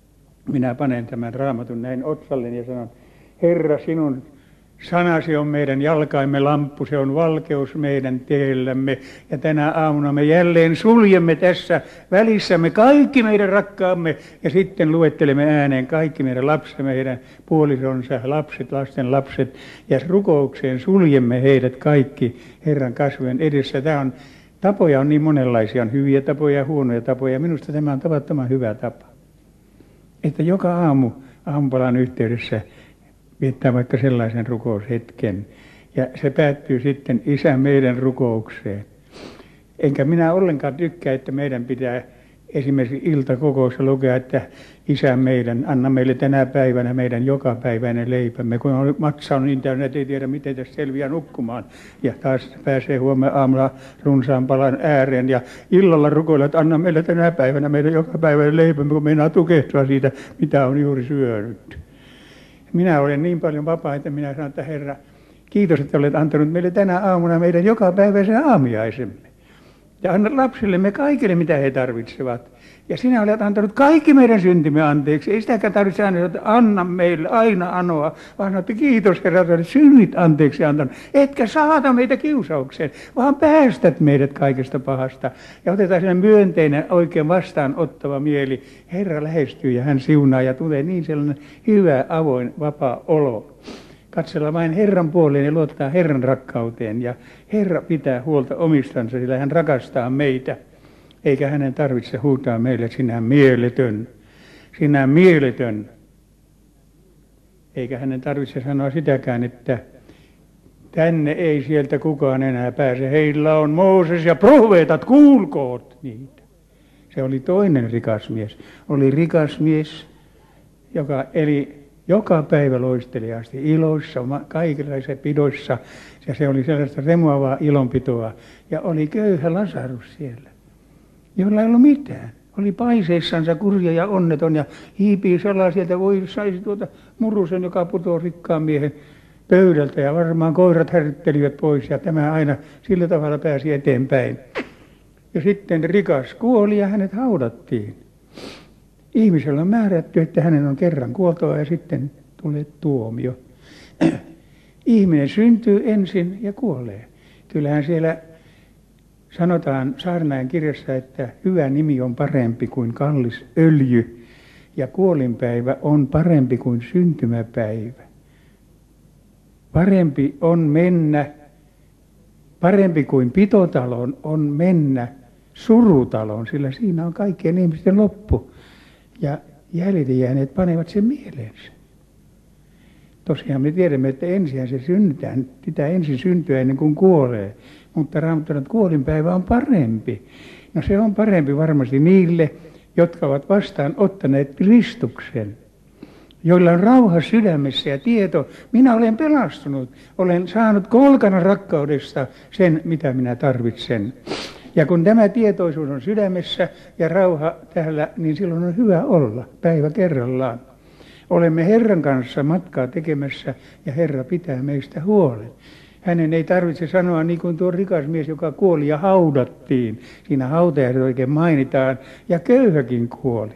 [SPEAKER 1] minä panen tämän Raamatun näin otsalle ja sanon, Herra, sinun sanasi on meidän jalkaimme lamppu, se on valkeus meidän teillämme. Ja tänä aamuna me jälleen suljemme tässä välissämme kaikki meidän rakkaamme ja sitten luettelemme ääneen kaikki meidän lapsemme, meidän puolisonsa, lapset, lasten lapset ja rukoukseen suljemme heidät kaikki Herran kasvojen edessä. Tämä on, tapoja on niin monenlaisia, on hyviä tapoja ja huonoja tapoja. Minusta tämä on tavattoman hyvä tapa, että joka aamu aamupalan yhteydessä viettää vaikka sellaisen rukoushetken. Ja se päättyy sitten Isä meidän rukoukseen. Enkä minä ollenkaan tykkää, että meidän pitää esimerkiksi iltakokoussa lukea, että Isä meidän, anna meille tänä päivänä meidän jokapäiväinen leipämme. Kun on, matsa on niin täynnä, että ei tiedä miten tässä selviää nukkumaan. Ja taas pääsee huomenna aamulla runsaan palan ääreen ja illalla rukoilla, että anna meille tänä päivänä meidän jokapäiväinen leipämme, kun meinaa tukehtua siitä, mitä on juuri syönyt. Minä olen niin paljon vapaa, että minä sanon, että Herra, kiitos, että olet antanut meille tänä aamuna meidän jokapäiväisen aamiaisemme. Ja anna lapsillemme kaikille, mitä he tarvitsevat. Ja sinä olet antanut kaikki meidän syntimme anteeksi. Ei sitäkään tarvitse aina, että anna meille aina anoa, vaan sanoo, että kiitos Herra, että olet synnit anteeksi antanut. Etkä saata meitä kiusaukseen, vaan päästät meidät kaikesta pahasta. Ja otetaan sinne myönteinen, oikein vastaanottava mieli. Herra lähestyy ja hän siunaa ja tulee niin sellainen hyvä, avoin, vapaa olo. katsella vain Herran puoleen ja luottaa Herran rakkauteen. Ja Herra pitää huolta omistansa, sillä hän rakastaa meitä. Eikä hänen tarvitse huutaa meille, sinä mieletön, sinä mieletön. Eikä hänen tarvitse sanoa sitäkään, että tänne ei sieltä kukaan enää pääse. Heillä on Mooses ja profeetat, kuulkoot niitä. Se oli toinen rikas mies. Oli rikas mies, joka eli joka päivä loisteliaasti iloissa, kaikenlaisissa pidoissa. Ja se oli sellaista remuavaa ilonpitoa. Ja oli köyhä Lasarus siellä, jolla ei ollut mitään. Oli paiseissansa kurja ja onneton ja hiipii sellaisia, voi saisi tuota murusen, joka putoo rikkaan miehen pöydältä. Ja varmaan koirat härttelivät pois ja tämä aina sillä tavalla pääsi eteenpäin. Ja sitten rikas kuoli ja hänet haudattiin. Ihmisellä on määrätty, että hänen on kerran kuoltava ja sitten tulee tuomio. Ihminen syntyy ensin ja kuolee. Kyllähän siellä sanotaan Saarnaajan kirjassa, että hyvä nimi on parempi kuin kallis öljy ja kuolinpäivä on parempi kuin syntymäpäivä. Parempi on mennä, parempi kuin pitotalon on mennä surutaloon, sillä siinä on kaikkien ihmisten loppu. Ja jäljelle jääneet panevat sen mieleensä. Tosiaan me tiedämme, että ensin se synnytään, pitää ensin syntyä ennen kuin kuolee. Mutta Raamattu sanoo, että kuolinpäivä on parempi. No se on parempi varmasti niille, jotka ovat vastaan ottaneet Kristuksen. Joilla on rauha sydämessä ja tieto, minä olen pelastunut. Olen saanut kolkanan rakkaudesta sen, mitä minä tarvitsen. Ja kun tämä tietoisuus on sydämessä ja rauha täällä, niin silloin on hyvä olla päivä kerrallaan. Olemme Herran kanssa matkaa tekemässä ja Herra pitää meistä huolen. Hänen ei tarvitse sanoa niin kuin tuo rikas mies, joka kuoli ja haudattiin. Siinä hautajassa oikein mainitaan ja köyhäkin kuoli.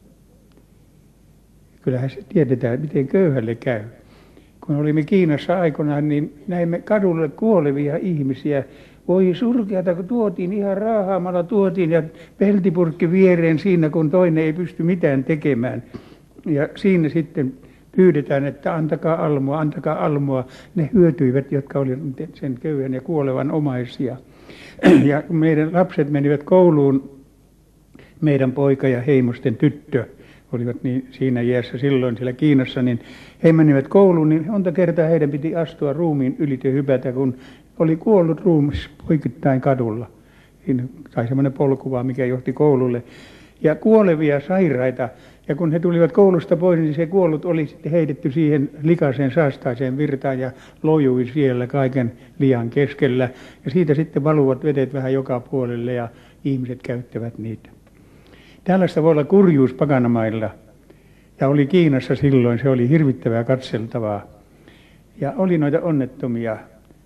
[SPEAKER 1] Kyllähän se tiedetään, miten köyhälle käy. Kun olimme Kiinassa aikoinaan, niin näimme kadulle kuolevia ihmisiä. Voi surkeata, kun tuotiin ihan raahaamalla tuotiin ja peltipurkki viereen siinä, kun toinen ei pysty mitään tekemään. Ja siinä sitten pyydetään, että antakaa almoa, antakaa almoa. Ne hyötyivät, jotka olivat sen köyhän ja kuolevan omaisia. Ja kun meidän lapset menivät kouluun, meidän poika ja heimosten tyttö olivat niin siinä iässä silloin siellä Kiinassa, niin he menivät kouluun, niin monta kertaa heidän piti astua ruumiin ylitse hypätä, kun oli kuollut ruumis poikittain kadulla. Siinä sai semmoinen polkuva, mikä johti koululle. Ja kuolevia sairaita. Ja kun he tulivat koulusta pois, niin se kuollut oli sitten heitetty siihen likaiseen saastaiseen virtaan ja lojui siellä kaiken lian keskellä. Ja siitä sitten valuvat vedet vähän joka puolelle ja ihmiset käyttävät niitä. Tällaista voi olla kurjuus pakanamailla. Ja oli Kiinassa silloin, se oli hirvittävää katseltavaa. Ja oli noita onnettomia.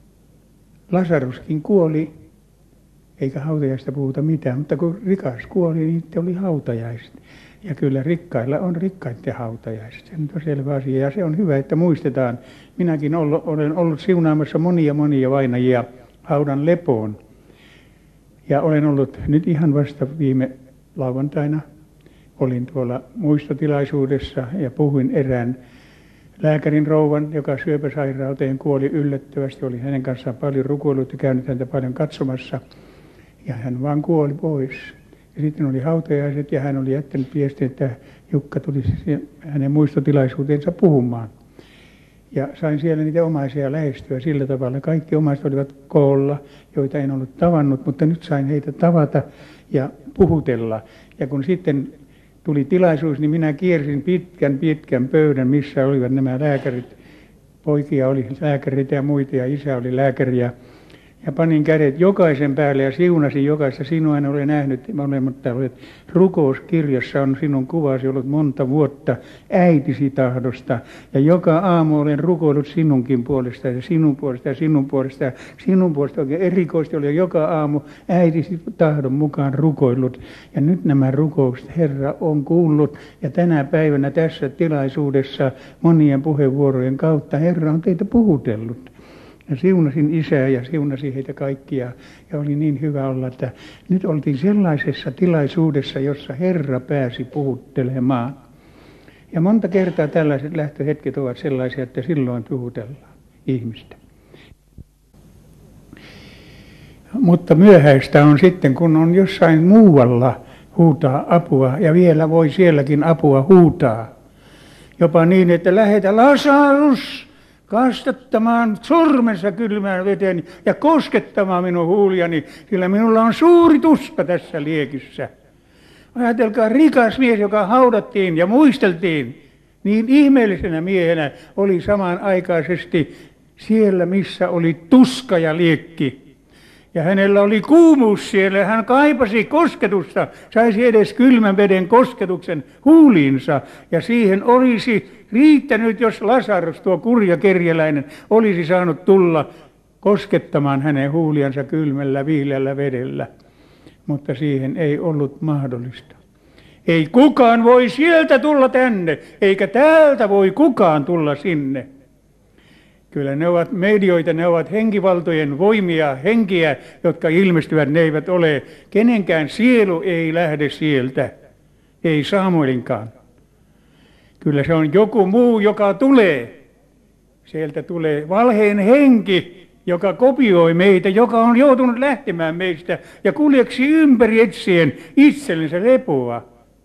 [SPEAKER 1] Lasaruskin kuoli, eikä hautajaista puhuta mitään, mutta kun rikas kuoli, niin sitten oli hautajaiset. Ja kyllä rikkailla on rikkaiden hautajaiset, se on selvä asia ja se on hyvä, että muistetaan. Minäkin olen ollut siunaamassa monia monia vainajia haudan lepoon. Ja olen ollut nyt ihan vasta viime lauantaina, olin tuolla muistotilaisuudessa ja puhuin erään lääkärin rouvan, joka syöpäsairauteen kuoli yllättävästi. Oli hänen kanssaan paljon rukoillut ja käynyt häntä paljon katsomassa. Ja hän vaan kuoli pois. Ja sitten oli hautajaiset ja hän oli jättänyt viestin, että Jukka tulisi hänen muistotilaisuuteensa puhumaan. Ja sain siellä niitä omaisia lähestyä sillä tavalla. Kaikki omaiset olivat koolla, joita en ollut tavannut, mutta nyt sain heitä tavata ja puhutella. Ja kun sitten tuli tilaisuus, niin minä kiersin pitkän pitkän pöydän, missä olivat nämä lääkärit. Poikia oli lääkäreitä ja muita ja isä oli lääkäri. Ja, ja panin kädet jokaisen päälle ja siunasin jokaista. Sinua en ole nähnyt, mutta olet rukouskirjassa on sinun kuvasi ollut monta vuotta äitisi tahdosta. Ja joka aamu olen rukoillut sinunkin puolesta ja sinun puolesta ja sinun puolesta ja sinun puolesta. Oikein erikoisesti oli joka aamu äitisi tahdon mukaan rukoillut. Ja nyt nämä rukoukset Herra on kuullut. Ja tänä päivänä tässä tilaisuudessa monien puheenvuorojen kautta Herra on teitä puhutellut. Ja siunasin isää ja siunasin heitä kaikkia ja oli niin hyvä olla, että nyt oltiin sellaisessa tilaisuudessa, jossa Herra pääsi puhuttelemaan. Ja monta kertaa tällaiset lähtöhetket ovat sellaisia, että silloin puhutellaan. ihmistä. Mutta myöhäistä on sitten, kun on jossain muualla huutaa apua, ja vielä voi sielläkin apua huutaa. Jopa niin, että lähetä Lasarus kastattamaan sormensa kylmään veteen ja koskettamaan minun huuliani, sillä minulla on suuri tuska tässä liekissä. Ajatelkaa, rikas mies, joka haudattiin ja muisteltiin niin ihmeellisenä miehenä, oli samanaikaisesti siellä, missä oli tuska ja liekki. Ja hänellä oli kuumuus siellä, hän kaipasi kosketusta, saisi edes kylmän veden kosketuksen huuliinsa. Ja siihen olisi riittänyt, jos Lasarus, tuo kurja kerjäläinen, olisi saanut tulla koskettamaan hänen huuliansa kylmällä viileällä vedellä. Mutta siihen ei ollut mahdollista. Ei kukaan voi sieltä tulla tänne, eikä täältä voi kukaan tulla sinne. Kyllä ne ovat medioita, ne ovat henkivaltojen voimia, henkiä, jotka ilmestyvät, ne eivät ole. Kenenkään sielu ei lähde sieltä, ei Samuelinkaan. Kyllä se on joku muu, joka tulee. Sieltä tulee valheen henki, joka kopioi meitä, joka on joutunut lähtemään meistä ja kuljeksi ympäri etsien itsellensä lepoa.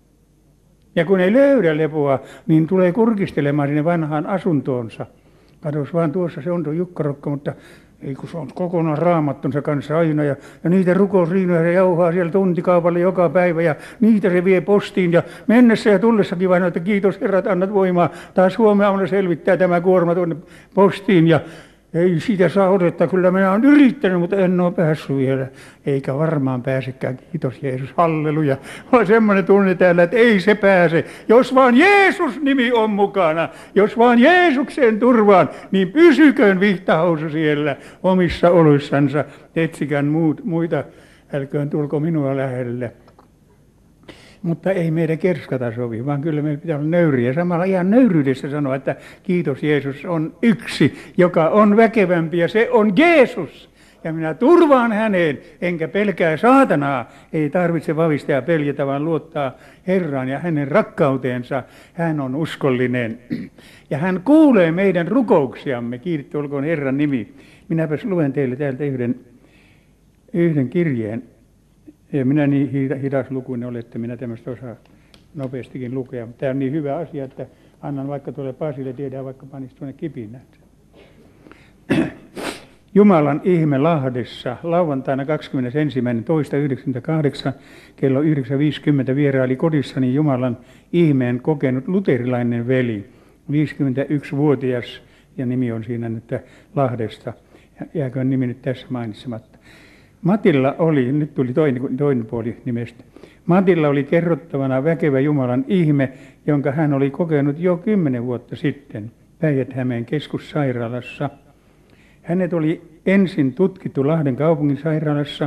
[SPEAKER 1] Ja kun ei löydä lepoa, niin tulee kurkistelemaan sinne vanhaan asuntoonsa. Katos vaan, tuossa se on tuo Jukkarokka, mutta ei kun se on kokonaan raamattonsa kanssa aina. Ja, ja niitä rukousriinoja se jauhaa siellä tuntikaupalle joka päivä ja niitä se vie postiin. Ja mennessä ja tullessakin vain, että kiitos herrat, annat voimaa. Taas huomenna selvittää tämä kuorma tuonne postiin ja ei siitä saa odottaa. Kyllä minä olen yrittänyt, mutta en ole päässyt vielä. Eikä varmaan pääsekään. Kiitos Jeesus, halleluja. On semmoinen tunne täällä, että ei se pääse. Jos vaan Jeesus-nimi on mukana, jos vaan Jeesuksen turvaan, niin pysyköön vihtahousu siellä omissa oloissansa. Etsikään muut, muita, älköön tulko minua lähelle. Mutta ei meidän kerskata sovi, vaan kyllä meidän pitää olla nöyriä. Samalla ihan nöyryydessä sanoa, että kiitos Jeesus on yksi, joka on väkevämpi ja se on Jeesus. Ja minä turvaan häneen, enkä pelkää saatanaa. Ei tarvitse vavista ja peljätä, vaan luottaa Herraan ja hänen rakkauteensa. Hän on uskollinen. Ja hän kuulee meidän rukouksiamme. Kiitos olkoon Herran nimi. Minäpäs luen teille täältä yhden, yhden kirjeen. Ja minä niin hidas lukuinen olen, että minä tämmöistä osaa nopeastikin lukea. Tämä on niin hyvä asia, että annan vaikka tuolle Pasille, tiedään vaikka panisi tuonne kipinään. Jumalan ihme Lahdessa lauantaina kahdeskymmenesensimmäinen toista yhdeksänkymmentäkahdeksan kello yhdeksän viisikymmentä vieraili kodissani Jumalan ihmeen kokenut luterilainen veli, viisikymmentäyksivuotias, ja nimi on siinä nyt Lahdesta. Jääköön nimi nyt tässä mainitsematta. Matilla oli, nyt tuli toinen, toinen puoli nimestä, Matilla oli kerrottavana väkevä Jumalan ihme, jonka hän oli kokenut jo kymmenen vuotta sitten Päijät-Hämeen keskussairaalassa. Hänet oli ensin tutkittu Lahden kaupungin sairaalassa,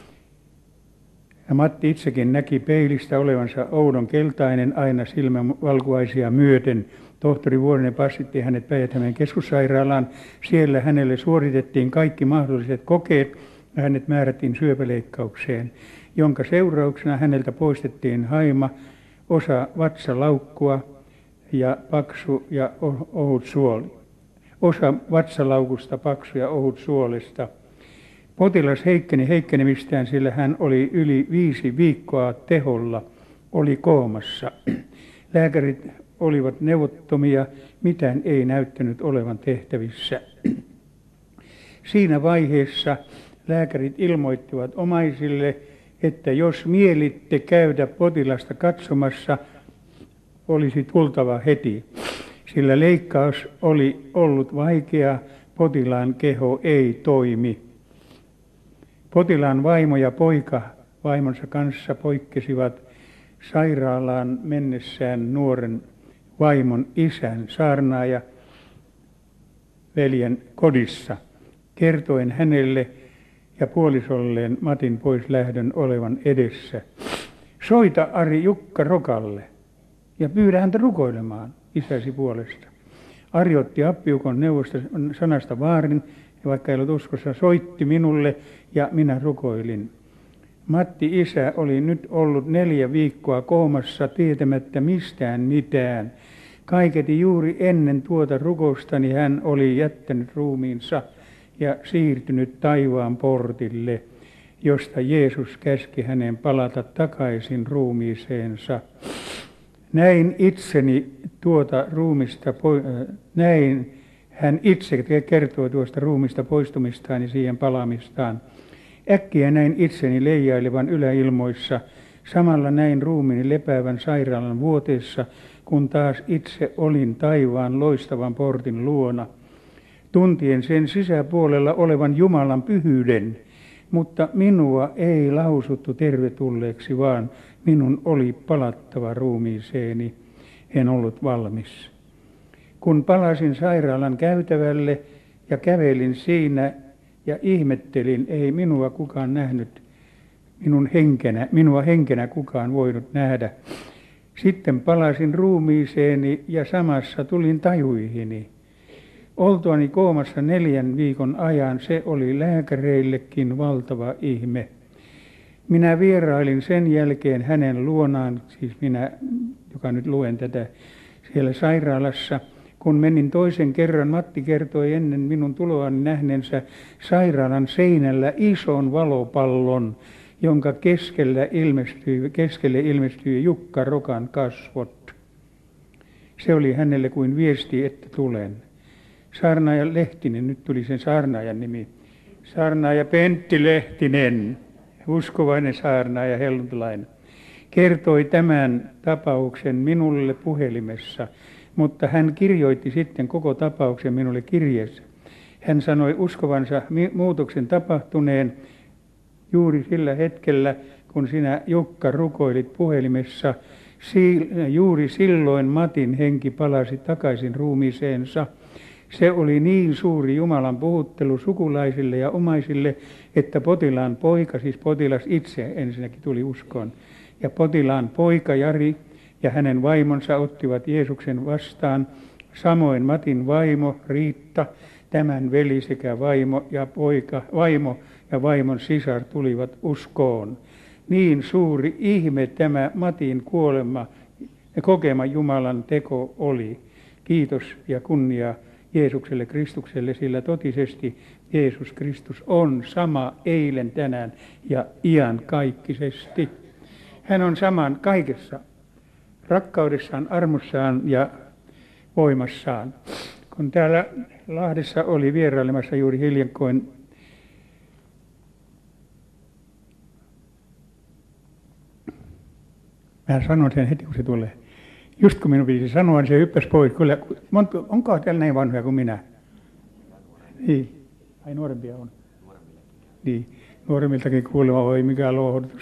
[SPEAKER 1] ja Matti itsekin näki peilistä olevansa oudon keltainen aina silmänvalkuaisia myöten. Tohtori Vuorinen passitti hänet Päijät-Hämeen keskussairaalaan. Siellä hänelle suoritettiin kaikki mahdolliset kokeet, ja hänet määrättiin syöpäleikkaukseen, jonka seurauksena häneltä poistettiin haima, osa vatsalaukkua ja paksu ja ohut suoli. Osa vatsalaukusta, paksu ja ohut suolesta. Potilas heikkeni heikkenemistään, sillä hän oli yli viisi viikkoa teholla, oli koomassa. Lääkärit olivat neuvottomia, mitään ei näyttänyt olevan tehtävissä. Siinä vaiheessa lääkärit ilmoittivat omaisille, että jos mielitte käydä potilasta katsomassa, olisi tultava heti, sillä leikkaus oli ollut vaikea, potilaan keho ei toimi. Potilaan vaimo ja poika vaimonsa kanssa poikkesivat sairaalaan mennessään nuoren vaimon isän saarnaaja veljen kodissa, kertoen hänelle ja puolisolleen Matin pois lähdön olevan edessä. Soita Ari Jukka Rokalle ja pyydä häntä rukoilemaan isäsi puolesta. Ari otti appiukon neuvosta sanasta vaarin, ja vaikka ei ollut uskossa, soitti minulle ja minä rukoilin. Matti isä oli nyt ollut neljä viikkoa koomassa tietämättä mistään mitään. Kaiketi juuri ennen tuota rukoustani hän oli jättänyt ruumiinsa ja siirtynyt taivaan portille, josta Jeesus käski hänen palata takaisin ruumiiseensa. Näin itseni tuota ruumista, näin hän itse kertoo tuosta ruumista poistumistaan ja siihen palaamistaan. Äkkiä näin itseni leijailevan yläilmoissa, samalla näin ruumiini lepäävän sairaalan vuoteessa, kun taas itse olin taivaan loistavan portin luona, tuntien sen sisäpuolella olevan Jumalan pyhyyden, mutta minua ei lausuttu tervetulleeksi, vaan minun oli palattava ruumiiseeni. En ollut valmis. Kun palasin sairaalan käytävälle ja kävelin siinä ja ihmettelin, ei minua kukaan nähnyt, minun henkenä, minua henkenä kukaan voinut nähdä. Sitten palasin ruumiiseeni ja samassa tulin tajuihini. Oltuani koomassa neljän viikon ajan se oli lääkäreillekin valtava ihme. Minä vierailin sen jälkeen hänen luonaan, siis minä, joka nyt luen tätä siellä sairaalassa. Kun menin toisen kerran, Matti kertoi ennen minun tuloani nähneensä sairaalan seinällä ison valopallon, jonka keskellä ilmestyi, keskelle ilmestyi Jukka Rokan kasvot. Se oli hänelle kuin viesti, että tulen. Saarnaaja Lehtinen, nyt tuli sen saarnaajan nimi. Saarnaaja Pentti Lehtinen, uskovainen saarnaaja helluntalainen, kertoi tämän tapauksen minulle puhelimessa, mutta hän kirjoitti sitten koko tapauksen minulle kirjeessä. Hän sanoi uskovansa muutoksen tapahtuneen juuri sillä hetkellä, kun sinä Jukka rukoilit puhelimessa. Juuri silloin Matin henki palasi takaisin ruumiiseensa. Se oli niin suuri Jumalan puhuttelu sukulaisille ja omaisille, että potilaan poika, siis potilas itse ensinnäkin tuli uskoon, ja potilaan poika Jari ja hänen vaimonsa ottivat Jeesuksen vastaan. Samoin Matin vaimo Riitta, tämän veli sekä vaimo ja poika, vaimo ja vaimon sisar tulivat uskoon. Niin suuri ihme tämä Matin kuolema ja kokema Jumalan teko oli. Kiitos ja kunnia Jeesukselle Kristukselle, sillä totisesti Jeesus Kristus on sama eilen, tänään ja iankaikkisesti. Hän on saman kaikessa, rakkaudessaan, armossaan ja voimassaan. Kun täällä Lahdessa oli vierailemassa juuri hiljakkoin mä sanon sen heti, kun se tulee. Just kun minun piti sanoa, niin se hyppäsi pois. Kyllä, onko täällä näin vanhoja kuin minä? Niin. Ai nuorempia on. Niin. Nuoremmiltakin kuulemma, oi mikä lohdutus.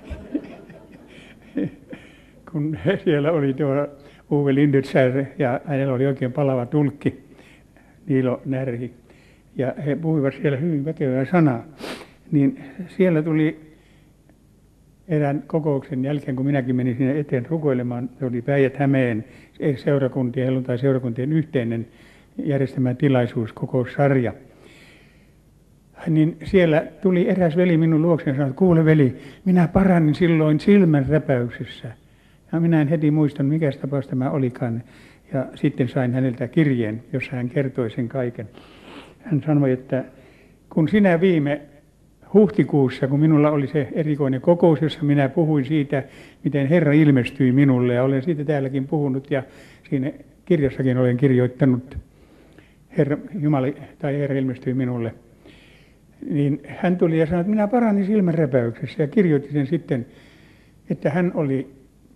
[SPEAKER 1] Kun siellä oli tuo Uwe Lindetzär ja hänellä oli oikein palava tulkki, Niilo Närhi. Ja he puhuivat siellä hyvin väkevää sanaa. Niin siellä tuli erään kokouksen jälkeen, kun minäkin menin sinne eteen rukoilemaan, se oli Päijät-Hämeen seurakuntien, helluntai seurakuntien yhteinen järjestämä tilaisuus, kokoussarja. Niin siellä tuli eräs veli minun luokseni ja sanoi, että kuule veli, minä paranin silloin silmän räpäyksessä. Ja minä en heti muistan, mikä tapaus tämä olikaan. Ja sitten sain häneltä kirjeen, jossa hän kertoi sen kaiken. Hän sanoi, että kun sinä viime huhtikuussa, kun minulla oli se erikoinen kokous, jossa minä puhuin siitä, miten Herra ilmestyi minulle, ja olen siitä täälläkin puhunut, ja siinä kirjassakin olen kirjoittanut, Herra, Jumala, tai Herra ilmestyi minulle, niin hän tuli ja sanoi, että minä paranin silmänräpäyksessä, ja kirjoitti sen sitten, että hän oli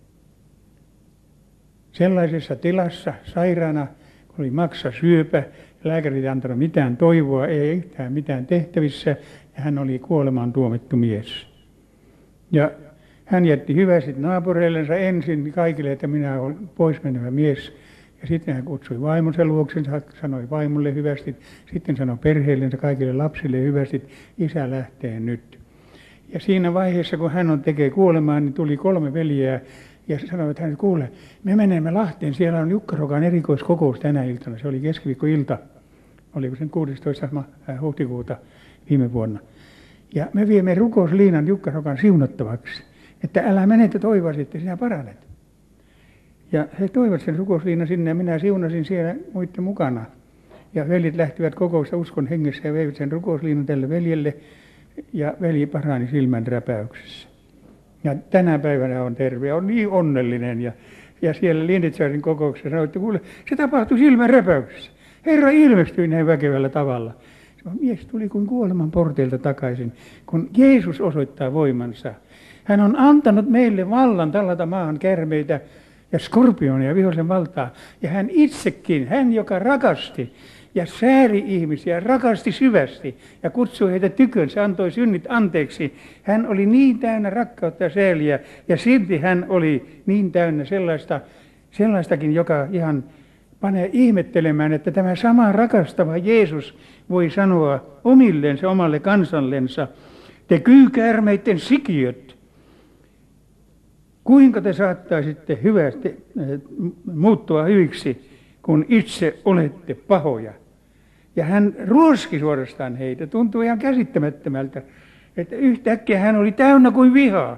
[SPEAKER 1] sellaisessa tilassa, sairaana, kun oli maksasyöpä, lääkärit ei antanut mitään toivoa, ei yhtään mitään tehtävissä, ja hän oli kuolemaan tuomittu mies. Ja hän jätti hyvästit naapureillensa ensin kaikille, että minä olen poismenevä mies. Ja sitten hän kutsui vaimonsa luoksensa, sanoi vaimolle hyvästit, sitten sanoi perheellensä kaikille lapsille hyvästit, isä lähtee nyt. Ja siinä vaiheessa, kun hän on tekee kuolemaan, niin tuli kolme veljeä ja sanoi, että hän kuule, me menemme Lahteen, siellä on Jukka Rokan erikoiskokous tänä iltana, se oli keskiviikkoilta, oliko sen kuudestoista huhtikuuta viime vuonna. Ja me viemme rukousliinan Jukka Rokan siunattavaksi, että älä mene, että toivoisi, että sinä paranet. Ja he toivat sen rukousliinan sinne ja minä siunasin siellä muiden mukana. Ja veljet lähtivät kokousta uskon hengessä ja veivät sen rukousliinan tälle veljelle. Ja veli parani silmän räpäyksessä. Ja tänä päivänä on terve ja on niin onnellinen. Ja, ja siellä Linditsarin kokouksessa sanoi, että kuule, se tapahtui silmän räpäyksessä. Herra ilmestyi näin väkevällä tavalla. Mies tuli kuin kuoleman porteilta takaisin, kun Jeesus osoittaa voimansa. Hän on antanut meille vallan tallata maahan käärmeitä ja skorpionia, vihollisen valtaa. Ja hän itsekin, hän joka rakasti ja sääli ihmisiä, rakasti syvästi ja kutsui heitä tykönsä, antoi synnit anteeksi. Hän oli niin täynnä rakkautta ja sääliä ja silti hän oli niin täynnä sellaista, sellaistakin, joka ihan panee ihmettelemään, että tämä sama rakastava Jeesus voi sanoa omillensa, omalle kansallensa, te kyykäärmeiden sikiöt, kuinka te saattaisitte hyvästi, muuttua hyviksi, kun itse olette pahoja. Ja hän ruoski suorastaan heitä, tuntui ihan käsittämättömältä, että yhtäkkiä hän oli täynnä kuin vihaa.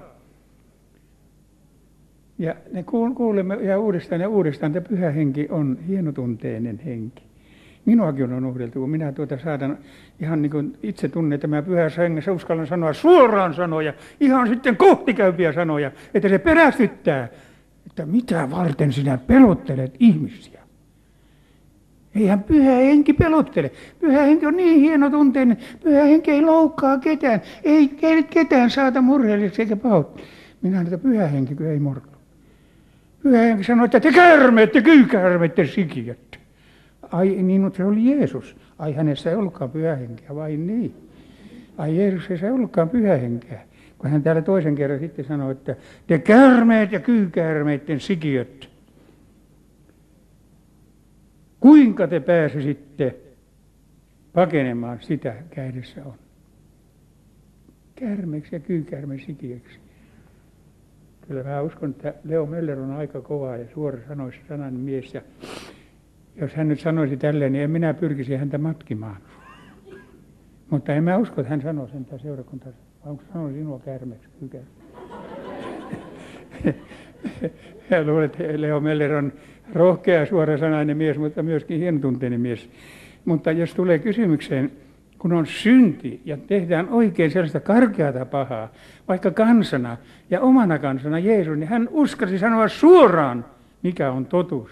[SPEAKER 1] Ja ne kuulemme ja uudestaan ja uudestaan, että pyhä henki on hienotunteinen henki. Minuakin on uhdeltu, kun minä tuota saatan ihan niin kuin itse tunnen tämä pyhässä hengessä, uskallan sanoa suoraan sanoja, ihan sitten kohtikäypiä sanoja, että se perästyttää, että mitä varten sinä pelottelet ihmisiä. Eihän pyhä henki pelottele. Pyhä henki on niin hienotunteinen, pyhä henki ei loukkaa ketään, ei ketään saata murheelliseksi eikä pahoittaa. Minä sanon, että pyhä henki ei murru. Pyhä henki sanoi, että te käärmeet, te kyykäärmeette sikiöt. Ai niin, mutta se oli Jeesus. Ai hänessä ei ollutkaan pyhä henkeä, vai niin? Ai Jeesuksessa ei ollutkaan pyhä henkeä. Kun hän täällä toisen kerran sitten sanoi, että te käärmeet ja kyykäärmeitten sikiöt. Kuinka te pääsisitte pakenemaan sitä käydessä on? Käärmeeksi ja kyykäärmeen sikiöksi. Kyllä mä uskon, että Leo Möller on aika kova ja suora sanoissa sanainen mies. Ja jos hän nyt sanoisi tälleen, niin en minä pyrkisi häntä matkimaan. Mutta en mä usko, että hän sanoo sen tämä seurakunta. Vai onko sanonut sinua käärmeeksi, kyykäärmeeksi? Ja luulen, että Leo Möller on rohkea ja suorasanainen mies, mutta myöskin hienotunteinen mies. Mutta jos tulee kysymykseen, kun on synti ja tehdään oikein sellaista karkeata pahaa, vaikka kansana ja omana kansana Jeesus, niin hän uskalsi sanoa suoraan, mikä on totuus.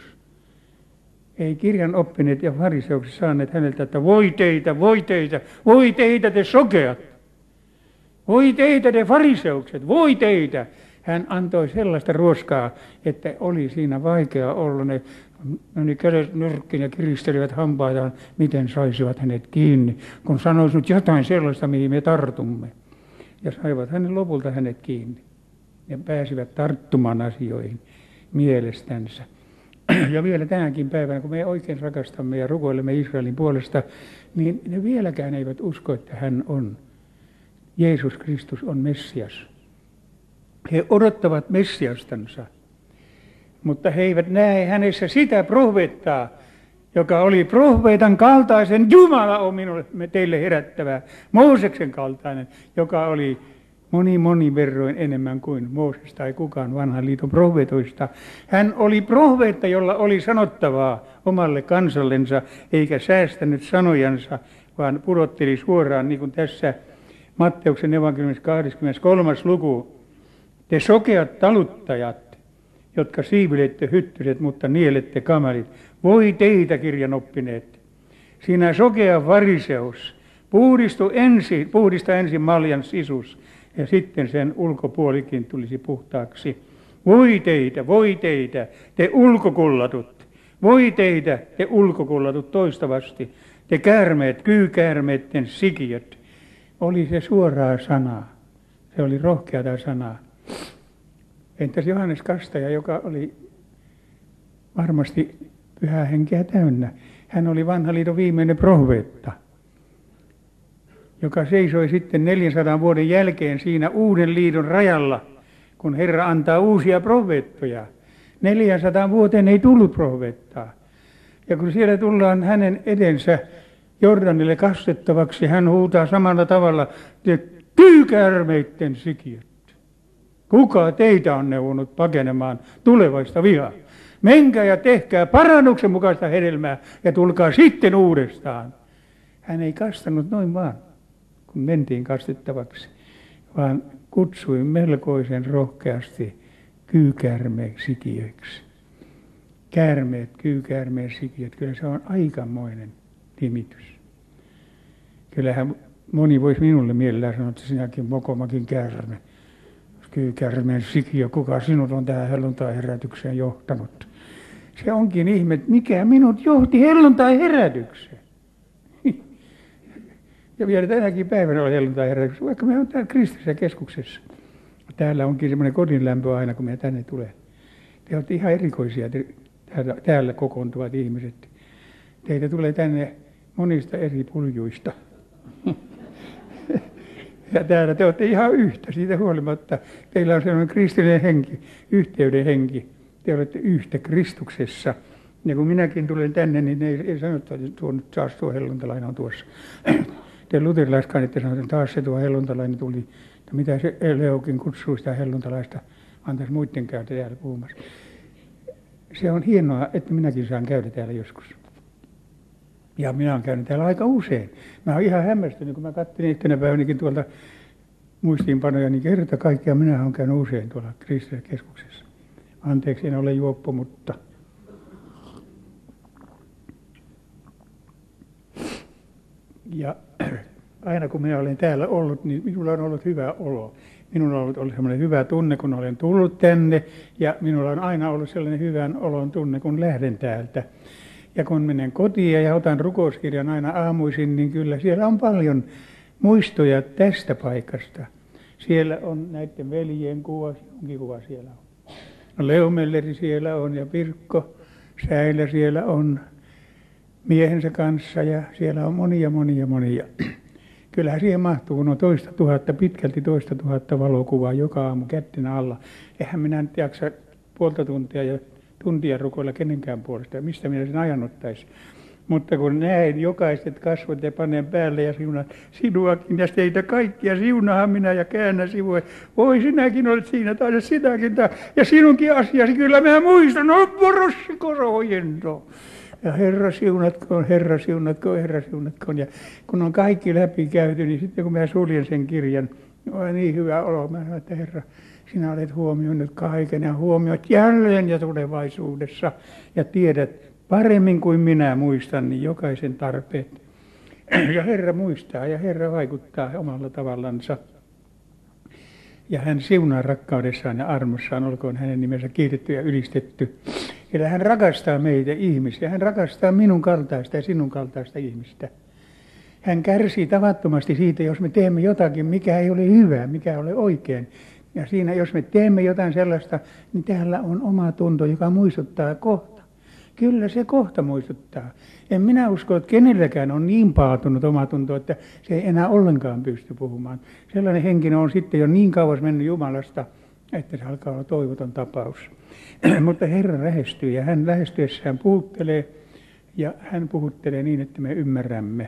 [SPEAKER 1] Ei kirjan oppineet ja fariseukset saaneet häneltä, että voi teitä, voi teitä, voi teitä te sokeat. Voi teitä te fariseukset, voi teitä. Hän antoi sellaista ruoskaa, että oli siinä vaikea olla. Ne meni kädet nyrkkiin ja kiristelivät hampaitaan, miten saisivat hänet kiinni, kun sanoisi nyt jotain sellaista, mihin me tartumme. Ja saivat hänen lopulta hänet kiinni. Ja pääsivät tarttumaan asioihin mielestänsä. Ja vielä tänäkin päivänä, kun me oikein rakastamme ja rukoilemme Israelin puolesta, niin ne vieläkään eivät usko, että hän on. Jeesus Kristus on Messias. He odottavat Messiastansa, mutta he eivät näe hänessä sitä profeettaa, joka oli profeetan kaltaisen. Jumala on minulle teille herättävä, Mooseksen kaltainen, joka oli moni moni verroin enemmän kuin Mooses tai kukaan vanhan liiton profeetoista. Hän oli profeetta, jolla oli sanottavaa omalle kansallensa, eikä säästänyt sanojansa, vaan pudotteli suoraan, niin kuin tässä Matteuksen evankeliumissa kaksikymmentäkolmas luku. Te sokeat taluttajat, jotka siivilette hyttyset, mutta nielette kamalit. Voi teitä, kirjanoppineet. Siinä sokea fariseus puhdistu ensin, puhdista ensin maljan sisus, ja sitten sen ulkopuolikin tulisi puhtaaksi. Voi teitä, voi teitä, te ulkokullatut. Voi teitä, te ulkokullatut toistavasti. Te käärmeet, kyykäärmeitten sikiöt. Oli se suoraa sanaa. Se oli rohkeata sanaa. Entäs Johannes Kastaja, joka oli varmasti pyhää henkeä täynnä. Hän oli vanhan liiton viimeinen profeetta, joka seisoi sitten neljänsadan vuoden jälkeen siinä uuden liiton rajalla, kun Herra antaa uusia profeettoja. neljänsadan vuoteen ei tullut profeettaa. Ja kun siellä tullaan hänen edensä Jordanille kastettavaksi, hän huutaa samalla tavalla, te kyykäärmeitten sikiöt. Kuka teitä on neuvonut pakenemaan tulevaista vihaa? Menkää ja tehkää parannuksen mukaista hedelmää ja tulkaa sitten uudestaan. Hän ei kastanut noin vaan, kun mentiin kastettavaksi, vaan kutsui melkoisen rohkeasti kyykäärmeen sikiöiksi. Käärmeet, kyykäärmeen sikiöt, kyllä se on aikamoinen nimitys. Kyllähän moni voisi minulle mielellään sanoa, että sinäkin mokomakin käärme. Kyykäärmeen sikiö, kuka sinut on tähän helluntai-herätykseen johtanut? Se onkin ihme, että mikä minut johti helluntai-herätykseen. Ja vielä tänäkin päivänä on helluntai-herätyksessä, vaikka me on täällä kristillisessä keskuksessa. Täällä onkin semmoinen kodinlämpö aina, kun me tänne tulee. Te olette ihan erikoisia, te, täällä, täällä kokoontuvat ihmiset. Teitä tulee tänne monista eri puljuista. Ja täällä te olette ihan yhtä siitä huolimatta. Teillä on sellainen kristillinen henki, yhteyden henki. Te olette yhtä Kristuksessa. Ja kun minäkin tulen tänne, niin ei, ei sano, että tuo nyt taas tuo helluntalainen on tuossa. Te luterilaiskaan ette sano, että taas se tuo helluntalainen tuli. Että mitä se Leokin kutsuu sitä helluntalaista, antaisi muiden käydä täällä puhumassa. Se on hienoa, että minäkin saan käydä täällä joskus. Ja minä olen käynyt täällä aika usein. Mä olen ihan hämmästynyt, kun mä katselin yhtenä päivänäkin tuolta muistiinpanoja, niin kerta kaikkiaan minä olen käynyt usein tuolla kristillisessä keskuksessa. Anteeksi, en ole juoppo, mutta... Ja aina kun minä olen täällä ollut, niin minulla on ollut hyvä olo. Minulla on ollut, ollut sellainen hyvä tunne, kun olen tullut tänne, ja minulla on aina ollut sellainen hyvän olon tunne, kun lähden täältä. Ja kun menen kotiin ja otan rukouskirjan aina aamuisin, niin kyllä siellä on paljon muistoja tästä paikasta. Siellä on näiden veljien kuva, onkin kuva siellä on. Leumelleri siellä on ja Pirkko Säilä siellä on miehensä kanssa ja siellä on monia, monia, monia. Kyllähän siihen mahtuu no toista tuhatta, pitkälti toista tuhatta valokuvaa joka aamu kätten alla. Eihän minä nyt jaksa puolta tuntia ja tuntia rukoilla kenenkään puolesta ja mistä minä sen ajan ottaisin. Mutta kun näin jokaiset kasvot ja panen päälle ja siunaan sinuakin ja teitä kaikkia, siunaahan minä ja käännä sivua. Voi sinäkin olet siinä taas sitäkin taas. Ja sinunkin asiasi kyllä minä muistan, no porossi korojento. Ja Herra siunatkoon, Herra siunatkoon, Herra siunatkoon. Ja kun on kaikki läpi käyty, niin sitten kun mä suljen sen kirjan, on niin hyvä olo. Mä sanon, että Herra, sinä olet huomioinut kaiken ja huomioit jälleen ja tulevaisuudessa. Ja tiedät paremmin kuin minä muistan, niin jokaisen tarpeet. Ja Herra muistaa ja Herra vaikuttaa omalla tavallansa. Ja hän siunaa rakkaudessaan ja armossaan, olkoon hänen nimensä kiitetty ja ylistetty. Kyllä hän rakastaa meitä ihmisiä. Hän rakastaa minun kaltaista ja sinun kaltaista ihmistä. Hän kärsii tavattomasti siitä, jos me teemme jotakin, mikä ei ole hyvää, mikä ei ole oikein. Ja siinä, jos me teemme jotain sellaista, niin täällä on oma tunto, joka muistuttaa kohta. Kyllä se kohta muistuttaa. En minä usko, että kenelläkään on niin paatunut oma tunto, että se ei enää ollenkaan pysty puhumaan. Sellainen henkilö on sitten jo niin kauas mennyt Jumalasta, että se alkaa olla toivoton tapaus. Mutta Herra lähestyy ja hän lähestyessään puhuttelee ja hän puhuttelee niin, että me ymmärrämme.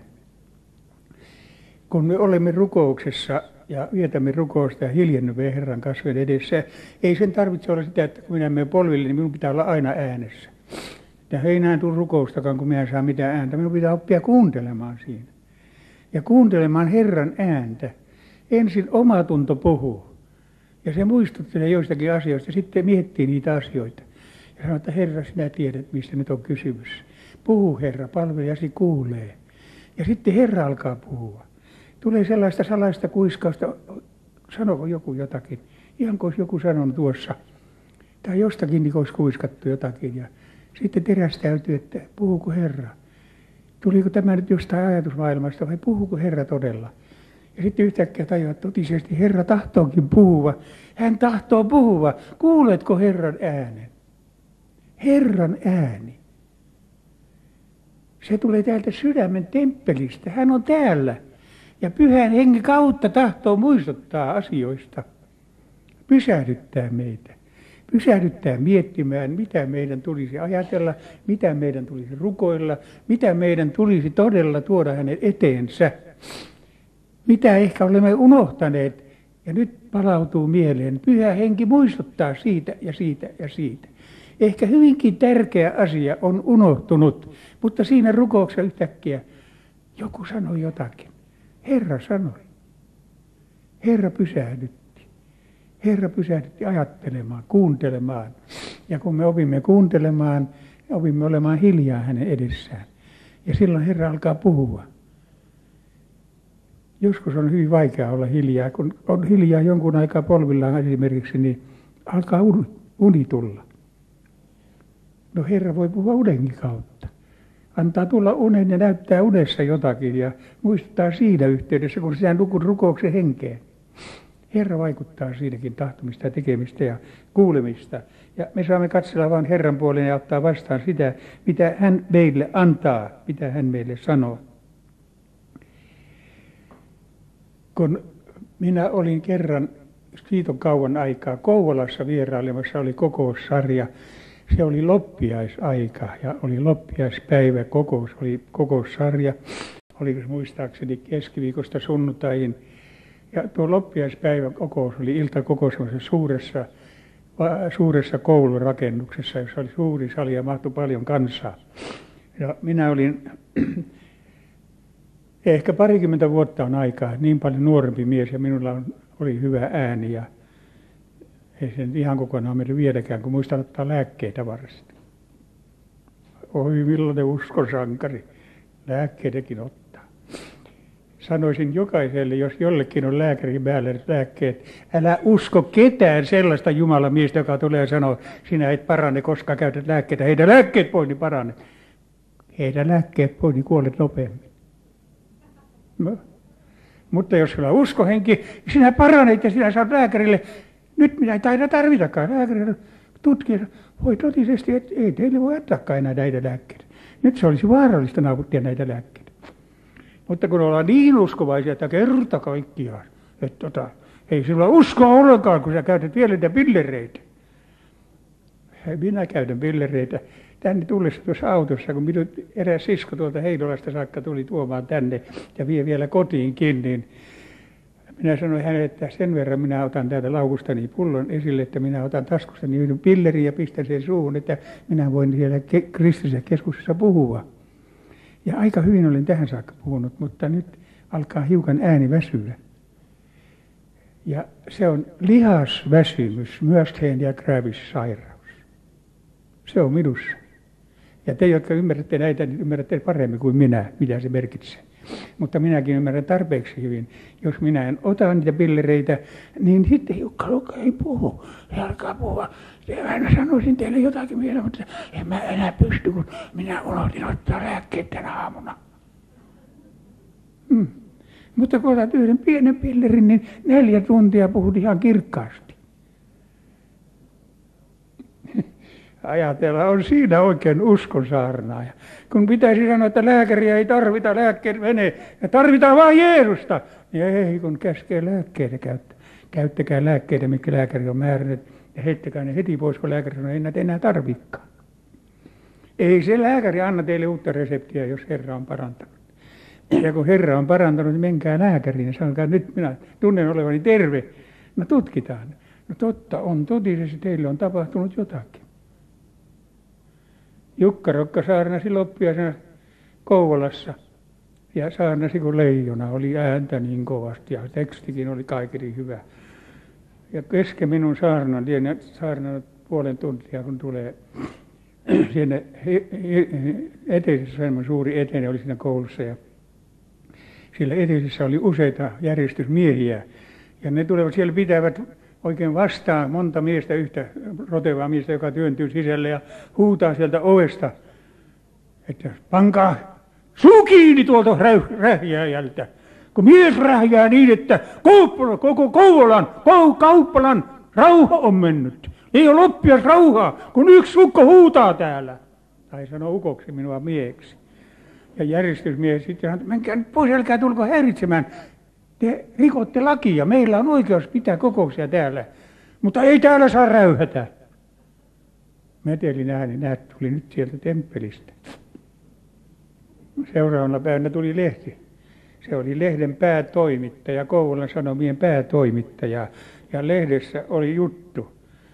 [SPEAKER 1] Kun me olemme rukouksessa ja vietämme rukousta ja hiljennymme Herran kasvojen edessä, ei sen tarvitse olla sitä, että kun minä menen polville, niin minun pitää olla aina äänessä. Ja ei enää tule rukoustakaan, kun minä en saa mitään ääntä. Minun pitää oppia kuuntelemaan siinä. Ja kuuntelemaan Herran ääntä. Ensin omatunto puhuu. Ja se muistuttelee joistakin asioista. Sitten miettii niitä asioita. Ja sanoo, että Herra, sinä tiedät, mistä nyt on kysymys. Puhu Herra, palvelijasi kuulee. Ja sitten Herra alkaa puhua. Tulee sellaista salaista kuiskausta. Sanoiko joku jotakin? Ihan kuin olisi joku sanonut tuossa. Tai jostakin niin olisi kuiskattu jotakin. Ja sitten terästäytyy, että puhuuko Herra? Tuliko tämä nyt jostain ajatusmaailmasta vai puhuuko Herra todella? Ja sitten yhtäkkiä tajuaa, että totisesti Herra tahtookin puhua. Hän tahtoo puhua. Kuuletko Herran äänen? Herran ääni. Se tulee täältä sydämen temppelistä. Hän on täällä. Ja pyhän hengen kautta tahtoo muistuttaa asioista. Pysähdyttää meitä. Pysähdyttää miettimään, mitä meidän tulisi ajatella, mitä meidän tulisi rukoilla, mitä meidän tulisi todella tuoda hänen eteensä. Mitä ehkä olemme unohtaneet ja nyt palautuu mieleen. Pyhä henki muistuttaa siitä ja siitä ja siitä. Ehkä hyvinkin tärkeä asia on unohtunut, mutta siinä rukouksessa yhtäkkiä joku sanoi jotakin. Herra sanoi. Herra pysähdytti. Herra pysähdytti ajattelemaan, kuuntelemaan. Ja kun me opimme kuuntelemaan, opimme olemaan hiljaa hänen edessään. Ja silloin Herra alkaa puhua. Joskus on hyvin vaikea olla hiljaa. Kun on hiljaa jonkun aikaa polvillaan esimerkiksi, niin alkaa uni tulla. No Herra voi puhua unenkin kautta. Antaa tulla unen ja näyttää unessa jotakin ja muistuttaa siinä yhteydessä, kun sinä nukut rukouksen henkeen. Herra vaikuttaa siinäkin tahtomista ja tekemistä ja kuulemista. Ja me saamme katsella vain Herran puoleen ja ottaa vastaan sitä, mitä hän meille antaa, mitä hän meille sanoo. Kun minä olin kerran, siitä on kauan aikaa, Kouvolassa vierailemassa, oli kokoussarja. Se oli loppiaisaika ja oli loppiaispäivä, kokous, oli kokoussarja, oliko muistaakseni keskiviikosta sunnuntaihin. Ja tuo loppiaispäivä kokous oli iltakokous suuressa, suuressa koulurakennuksessa, jossa oli suuri sali ja mahtui paljon kansaa. Ja minä olin, ehkä parikymmentä vuotta on aikaa, niin paljon nuorempi mies ja minulla on, oli hyvä ääni ja ei sen ihan kokonaan mennyt vieläkään, kun muistan ottaa lääkkeitä varasti. Oi millainen uskosankari, lääkkeitäkin ottaa. Sanoisin jokaiselle, jos jollekin on lääkärin päällä lääkkeet, älä usko ketään sellaista jumalamiestä, joka tulee ja sanoo, sinä et parane, koska käytät lääkkeitä. Heitä lääkkeet pois, niin parane. Heitä lääkkeet pois, niin kuolet nopeammin. No. Mutta jos sulla on uskohenki, sinä paranet ja sinä saat lääkärille. Nyt minä ei taida tarvitakaan lääkärille tutkia. Voi totisesti, että ei teille voi antakaan enää näitä lääkkeitä. Nyt se olisi vaarallista nauttia näitä lääkkeitä. Mutta kun ollaan niin uskovaisia, että kerta kaikkiaan, että tota, ei sinulla uskoa ollenkaan, kun sä käytät vielä niitä pillereitä. Minä käytän pillereitä. Tänne tullessa tuossa autossa, kun minut eräs sisko tuolta Heinolasta saakka tuli tuomaan tänne ja vie vielä kotiinkin, niin minä sanoin hänelle, että sen verran minä otan täältä laukustani pullon esille, että minä otan taskustani yhden pillerin ja pistän sen suuhun, että minä voin siellä kristillisessä keskuksessa puhua. Ja aika hyvin olen tähän saakka puhunut, mutta nyt alkaa hiukan ääni väsyä. Ja se on lihasväsymys, Myasthenia gravis sairaus. Se on minussa. Ja te, jotka ymmärrätte näitä, niin ymmärrätte paremmin kuin minä, mitä se merkitsee. Mutta minäkin ymmärrän tarpeeksi hyvin. Jos minä en ota niitä pillereitä, niin sitten Jukka Lukka ei puhu. Se alkaa puhua. Mä sanoisin teille jotakin vielä, mutta en mä enää pysty, kun minä unohdin ottaa lääkkeet tänä aamuna. Hmm. Mutta kun otat yhden pienen pillerin, niin neljä tuntia puhut ihan kirkkaasti. Ajatella, on siinä oikein uskonsaarnaaja. Kun pitäisi sanoa, että lääkäriä ei tarvita, lääkkeet menee, ja tarvitaan vain Jeesusta. Ja ei, kun käskee lääkkeitä käyttää. Käyttäkää lääkkeitä, mitkä lääkäri on määrännyt, ja heittäkää ne heti pois, kun lääkäri sanoo, ei näitä enää tarvikaan. Ei se lääkäri anna teille uutta reseptiä, jos Herra on parantanut. Ja kun Herra on parantanut, niin menkää lääkäriin ja sanokaa, nyt minä tunnen olevani terve. No tutkitaan. No totta on, totisesti teille on tapahtunut jotakin. Jukka Rokka saarnasi loppiaisena Kouvolassa ja saarnasi kuin leijona, oli ääntä niin kovasti ja tekstikin oli kaikki hyvä. Ja kesken minun saarnan, tiedän saarnannut puolen tuntia, kun tulee sinne eteisessä, semmoinen suuri etene oli siinä koulussa ja siellä eteisessä oli useita järjestysmiehiä ja ne tulevat siellä pitävät oikein vastaan monta miestä, yhtä rotevaa miestä, joka työntyy sisälle ja huutaa sieltä ovesta, että pankaa suu kiinni tuolta rähjääjältä. Kun mies rähjää niin, että Kouvolan, koko Kouvolan, Kauppalan rauha on mennyt. Ei ole loppias rauhaa, kun yksi ukko huutaa täällä. Tai sanoo ukoksi minua mieheksi. Ja järjestysmies sitten sanoo, että menkää nyt pois, älkää tulko häiritsemään. Te rikotte lakia, meillä on oikeus pitää kokouksia täällä, mutta ei täällä saa räyhätä. Metelin ääni, näet, tuli nyt sieltä temppelistä. Seuraavana päivänä tuli lehti. Se oli lehden päätoimittaja, Kouvolan Sanomien päätoimittaja, ja lehdessä oli juttu.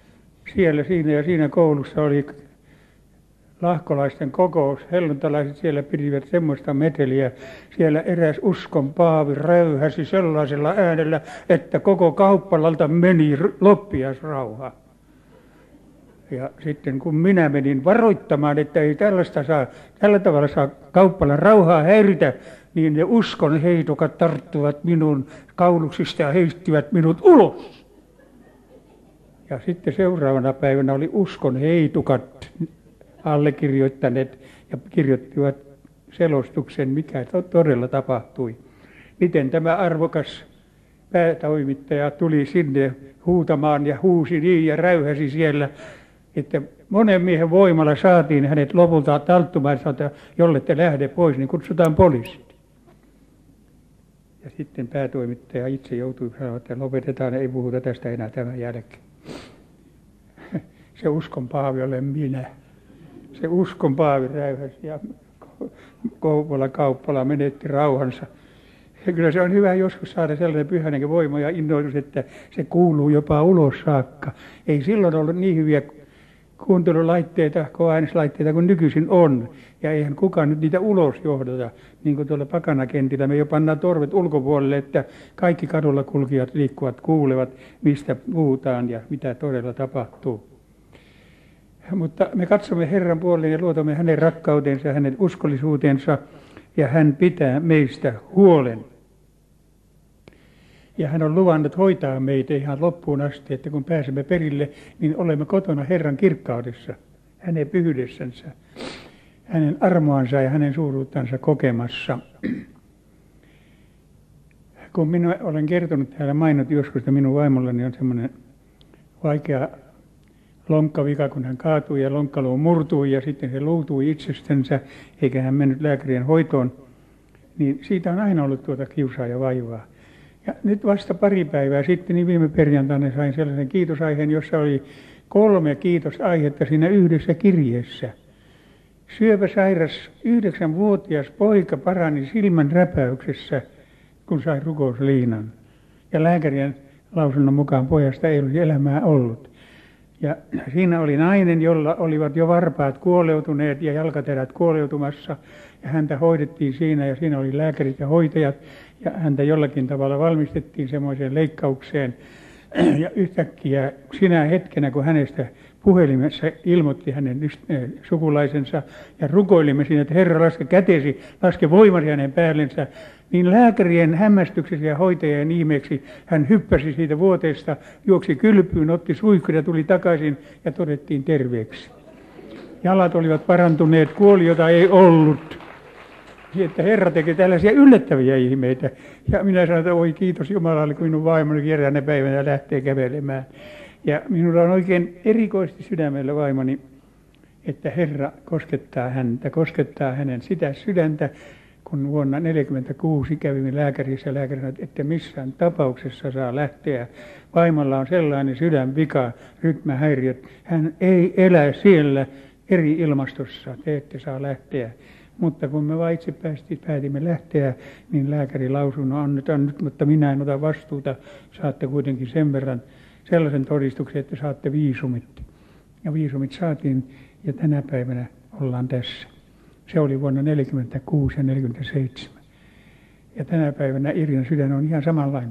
[SPEAKER 1] siellä siinä ja siinä koulussa oli lahkolaisten kokous. Helluntalaiset siellä pitivät semmoista meteliä. Siellä eräs uskon paavi räyhäsi sellaisella äänellä, että koko kauppalalta meni loppiaisrauha. Ja sitten kun minä menin varoittamaan, että ei tällaista saa, tällä tavalla saa kauppalan rauhaa häiritä, niin ne uskon heitukat tarttuvat minun kauluksista ja heittivät minut ulos. Ja sitten seuraavana päivänä oli uskon heitukat allekirjoittaneet ja kirjoittivat selostuksen, mikä todella tapahtui. Miten tämä arvokas päätoimittaja tuli sinne huutamaan ja huusi niin ja räyhäsi siellä, että monen miehen voimalla saatiin hänet lopulta talttumaan, että jolle te lähde pois, niin kutsutaan poliisit. Ja sitten päätoimittaja itse joutui sanoa, että lopetetaan, ei puhuta tästä enää tämän jälkeen. Se uskon paavi olen minä. Se uskon paavi räyhäsi ja Kouvola kauppala menetti rauhansa. Ja kyllä se on hyvä joskus saada sellainen pyhäinen voima ja innoitus, että se kuuluu jopa ulos saakka. Ei silloin ollut niin hyviä kuuntelulaitteita, koeääneslaitteita kuin nykyisin on. Ja eihän kukaan nyt niitä ulos johdata, niin kuin tuolla pakanakentillä. Me jo pannaan torvet ulkopuolelle, että kaikki kadulla kulkijat liikkuvat kuulevat, mistä puhutaan ja mitä todella tapahtuu. Mutta me katsomme Herran puoleen ja luotamme hänen rakkautensa ja hänen uskollisuutensa, ja hän pitää meistä huolen. Ja hän on luvannut hoitaa meitä ihan loppuun asti, että kun pääsemme perille, niin olemme kotona Herran kirkkaudessa, hänen pyhyydessänsä, hänen armoansa ja hänen suuruuttansa kokemassa. Kun minä olen kertonut täällä mainot joskus, että minun vaimollani on semmoinen vaikea lonkkavika, kun hän kaatui ja lonkkaluu murtui ja sitten se luutui itsestänsä, eikä hän mennyt lääkärien hoitoon, niin siitä on aina ollut tuota kiusaa ja vaivaa. Ja nyt vasta pari päivää sitten, niin viime perjantaina sain sellaisen kiitosaiheen, jossa oli kolme kiitosaihetta siinä yhdessä kirjeessä. Syöpäsairas yhdeksänvuotias poika parani silmän räpäyksessä, kun sai rukousliinan. Ja lääkärien lausunnon mukaan pojasta ei olisi elämää ollut. Ja siinä oli nainen, jolla olivat jo varpaat kuoleutuneet ja jalkaterät kuoleutumassa. Ja häntä hoidettiin siinä ja siinä oli lääkärit ja hoitajat. Ja häntä jollakin tavalla valmistettiin semmoiseen leikkaukseen. Ja yhtäkkiä sinä hetkenä, kun hänestä puhelimessa ilmoitti hänen sukulaisensa ja rukoilimme siinä, että Herra laske kätesi, laske voimasi hänen päällensä, niin lääkärien hämmästyksessä ja hoitajien ihmeeksi hän hyppäsi siitä vuoteesta, juoksi kylpyyn, otti suihkun ja tuli takaisin ja todettiin terveeksi. Jalat olivat parantuneet, kuoliota ei ollut. Että Herra teki tällaisia yllättäviä ihmeitä. Ja minä sanoin, että oi kiitos Jumalalle, kun minun vaimoni kerää ne päivänä ja lähtee kävelemään. Ja minulla on oikein erikoisesti sydämellä vaimoni, että Herra koskettaa häntä, koskettaa hänen sitä sydäntä, kun vuonna tuhatyhdeksänsataaneljäkymmentäkuusi kävimme lääkärissä, lääkäri sanoi, että missään tapauksessa saa lähteä. Vaimolla on sellainen sydänvika, rytmähäiriöt. Hän ei elä siellä eri ilmastossa, te ette saa lähteä. Mutta kun me vain itse päätimme lähteä, niin lääkäri lausui, no annetaan nyt, mutta minä en ota vastuuta. Saatte kuitenkin sen verran sellaisen todistuksen, että saatte viisumit. Ja viisumit saatiin ja tänä päivänä ollaan tässä. Se oli vuonna tuhatyhdeksänsataaneljäkymmentäkuusi ja tuhatyhdeksänsataaneljäkymmentäseitsemän. Ja tänä päivänä Irjan sydän on ihan samanlainen.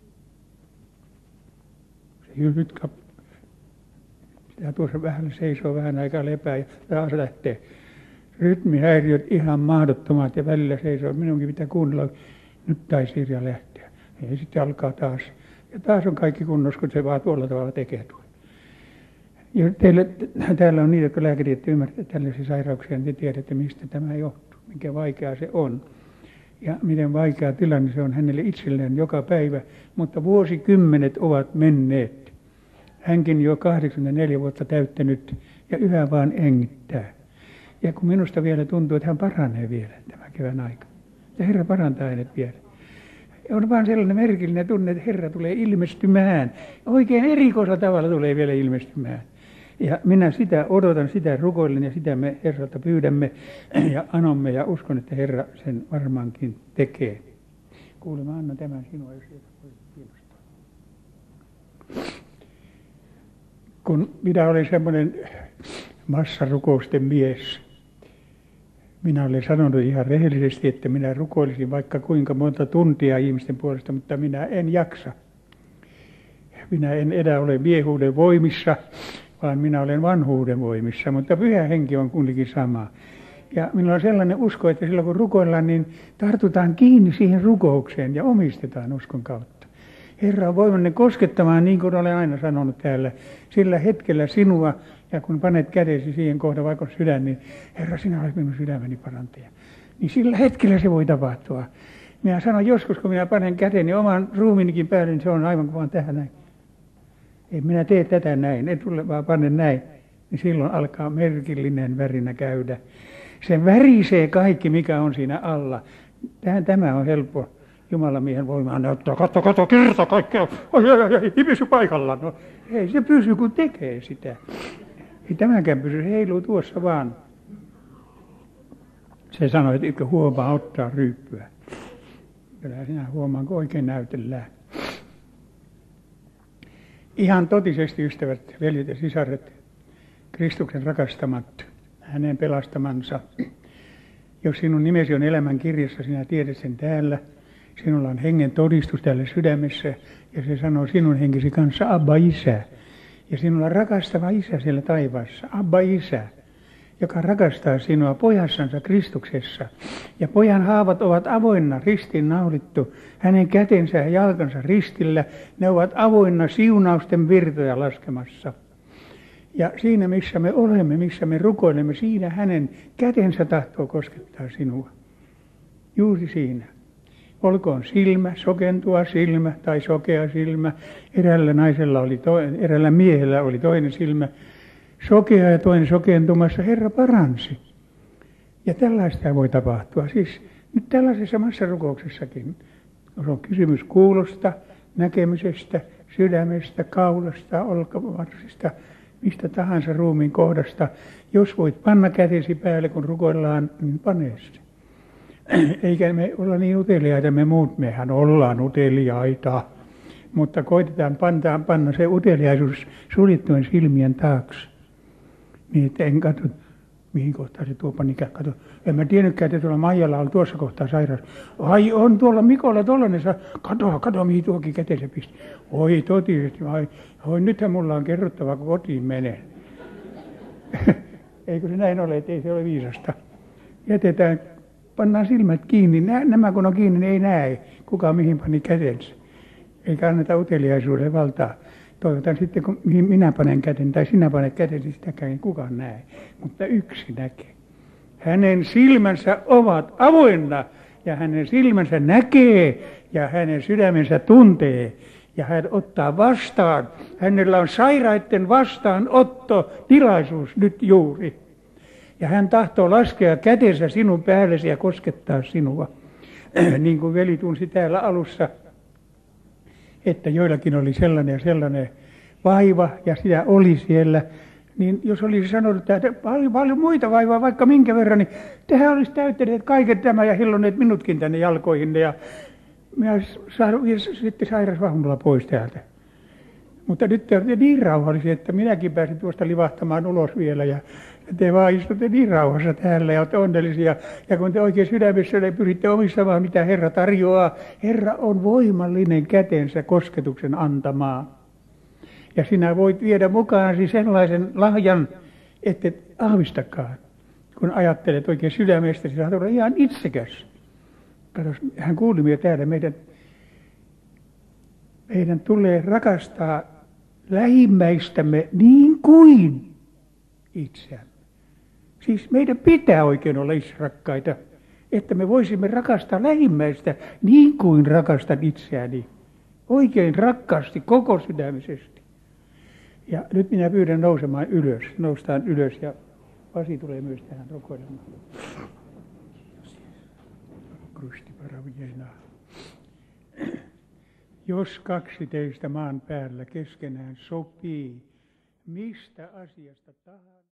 [SPEAKER 1] Se nyt pitää tuossa vähän seisoo, vähän aikaa lepää ja taas lähtee. Rytmihäiriöt ihan mahdottomat ja välillä seisoo. Minunkin pitää kuunnella, nyt taisi Irja lähteä. Ja sitten alkaa taas. Ja taas on kaikki kunnossa, kun se vaan tuolla tavalla tekee tuo. Ja teille, täällä on niitä, jotka lääkärit ymmärtävät tällaisia sairauksia, niin te tiedätte, mistä tämä johtuu, mikä vaikeaa se on. Ja miten vaikea tilanne se on hänelle itselleen joka päivä, mutta vuosikymmenet ovat menneet. Hänkin jo kahdeksankymmentäneljä vuotta täyttänyt ja yhä vaan hengittää. Ja kun minusta vielä tuntuu, että hän paranee vielä tämän kevään aikana. Ja Herra parantaa hänet vielä. On vaan sellainen merkillinen tunne, että Herra tulee ilmestymään. Oikein erikoisella tavalla tulee vielä ilmestymään. Ja minä sitä odotan, sitä rukoilen ja sitä me Herralta pyydämme ja anomme ja uskon, että Herra sen varmaankin tekee. Kuule, mä annan tämän sinua, jos sieltä voi kiinnostaa. kun minä olen semmoinen massarukousten mies. Minä olen sanonut ihan rehellisesti, että minä rukoilisin vaikka kuinka monta tuntia ihmisten puolesta, mutta minä en jaksa. Minä en enää ole miehuuden voimissa, vaan minä olen vanhuuden voimissa, mutta pyhä henki on kuitenkin sama. Ja minulla on sellainen usko, että silloin kun rukoillaan, niin tartutaan kiinni siihen rukoukseen ja omistetaan uskon kautta. Herra on voimallinen koskettamaan, niin kuin olen aina sanonut täällä, sillä hetkellä sinua, ja kun panet kädesi siihen kohtaan, vaikka on sydän, niin Herra, sinä olet minun sydämeni parantaja. Niin sillä hetkellä se voi tapahtua. Minä sanon joskus, kun minä panen käteni oman ruumiinikin päälle, niin se on aivan kuin vaan tähän näin. En minä tee tätä näin, en tule vaan panne näin. Niin silloin alkaa merkillinen värinä käydä. Se värisee kaikki, mikä on siinä alla. Tämä on helppo. Jumalamiehen voimaan näyttää, katso, katso, kerta kaikkea, ai, ai, ai, ei pysy paikallaan. No, ei se pysy, kun tekee sitä. Ei tämäkään pysy, se heiluu tuossa vaan. Se sanoi, että eikö huomaa ottaa ryyppyä. Kyllä sinä huomaan, kun oikein näytellään. Ihan totisesti, ystävät, veljet ja sisaret, Kristuksen rakastamat, hänen pelastamansa. Jos sinun nimesi on elämän kirjassa, sinä tiedät sen täällä. Sinulla on hengen todistus täällä sydämessä ja se sanoo sinun henkisi kanssa Abba Isä. Ja sinulla on rakastava Isä siellä taivaassa, Abba Isä, joka rakastaa sinua pojassansa Kristuksessa. Ja pojan haavat ovat avoinna, ristiin naulittu, hänen kätensä ja jalkansa ristillä, ne ovat avoinna siunausten virtoja laskemassa. Ja siinä missä me olemme, missä me rukoilemme, siinä hänen kätensä tahtoo koskettaa sinua. Juuri siinä. Olkoon silmä, sokentua silmä tai sokea silmä. Eräällä naisella oli to, eräällä miehellä oli toinen silmä sokea ja toinen sokentumassa. Herra paransi. Ja tällaista voi tapahtua. Siis nyt tällaisessa massarukouksessakin on kysymys kuulosta, näkemisestä, sydämestä, kaulasta, olkavarsista, mistä tahansa ruumiin kohdasta. Jos voit panna kätesi päälle, kun rukoillaan, niin pane se. Eikä me olla niin uteliaita, me muut, mehän ollaan uteliaita, mutta koitetaan panna, panna se uteliaisuus suljettujen silmien taakse. Niin, että en katso, mihin kohtaan se tuo panikää, katso. En mä tiennytkään, että tuolla Maijalla on tuossa kohtaa sairaus. Ai on tuolla Mikolla tollainen, kato, kato mihin tuokin kätensä pisti. Oi totisesti, ai, oi nythän mulla on kerrottava, kun kotiin menen. Eikö se näin ole, että ei se ole viisasta. Jätetään. Pannaan silmät kiinni. Nämä kun on kiinni, niin ei näe, kuka mihin pani kätensä. Eikä anneta uteliaisuuden valtaa. Toivotan sitten, kun mihin minä panen käten tai sinä panet käten, niin sitäkään ei kukaan näe. Mutta yksi näkee. Hänen silmänsä ovat avoinna ja hänen silmänsä näkee ja hänen sydämensä tuntee. Ja hän ottaa vastaan. Hänellä on sairaiden vastaanotto tilaisuus nyt juuri. Ja hän tahtoo laskea kätensä sinun päällesi ja koskettaa sinua. Niin kuin veli tunsi täällä alussa, että joillakin oli sellainen ja sellainen vaiva ja sitä oli siellä. Niin jos olisi sanonut, että paljon, paljon muita vaivaa, vaikka minkä verran, niin tehän olisi täyttäneet kaiken tämä ja hilloneet minutkin tänne jalkoihin. Ja minä saanut sitten sairasvahmulla pois täältä. Mutta nyt te olette niin rauhallisia, että minäkin pääsin tuosta livahtamaan ulos vielä. Ja te vaan istutte niin rauhassa täällä ja olette onnellisia. Ja kun te oikein sydämessä pyritte omistamaan, mitä Herra tarjoaa, Herra on voimallinen kätensä kosketuksen antamaan. Ja sinä voit viedä mukaansi sellaisen lahjan, että aavistakaan. Kun ajattelet oikein sydämestä, niin saat olla ihan itsekäs. Katos, hän kuuli minä täällä, meidän, meidän tulee rakastaa lähimmäistämme niin kuin itseämme. Siis meidän pitää oikein olla itserakkaita, että me voisimme rakastaa lähimmäistä niin kuin rakastan itseäni. Oikein rakkaasti, koko sydämisesti. Ja nyt minä pyydän nousemaan ylös. Noustaan ylös ja Pasi tulee myös tähän rukoilemaan. Jos kaksi teistä maan päällä keskenään sopii, mistä asiasta tahansa.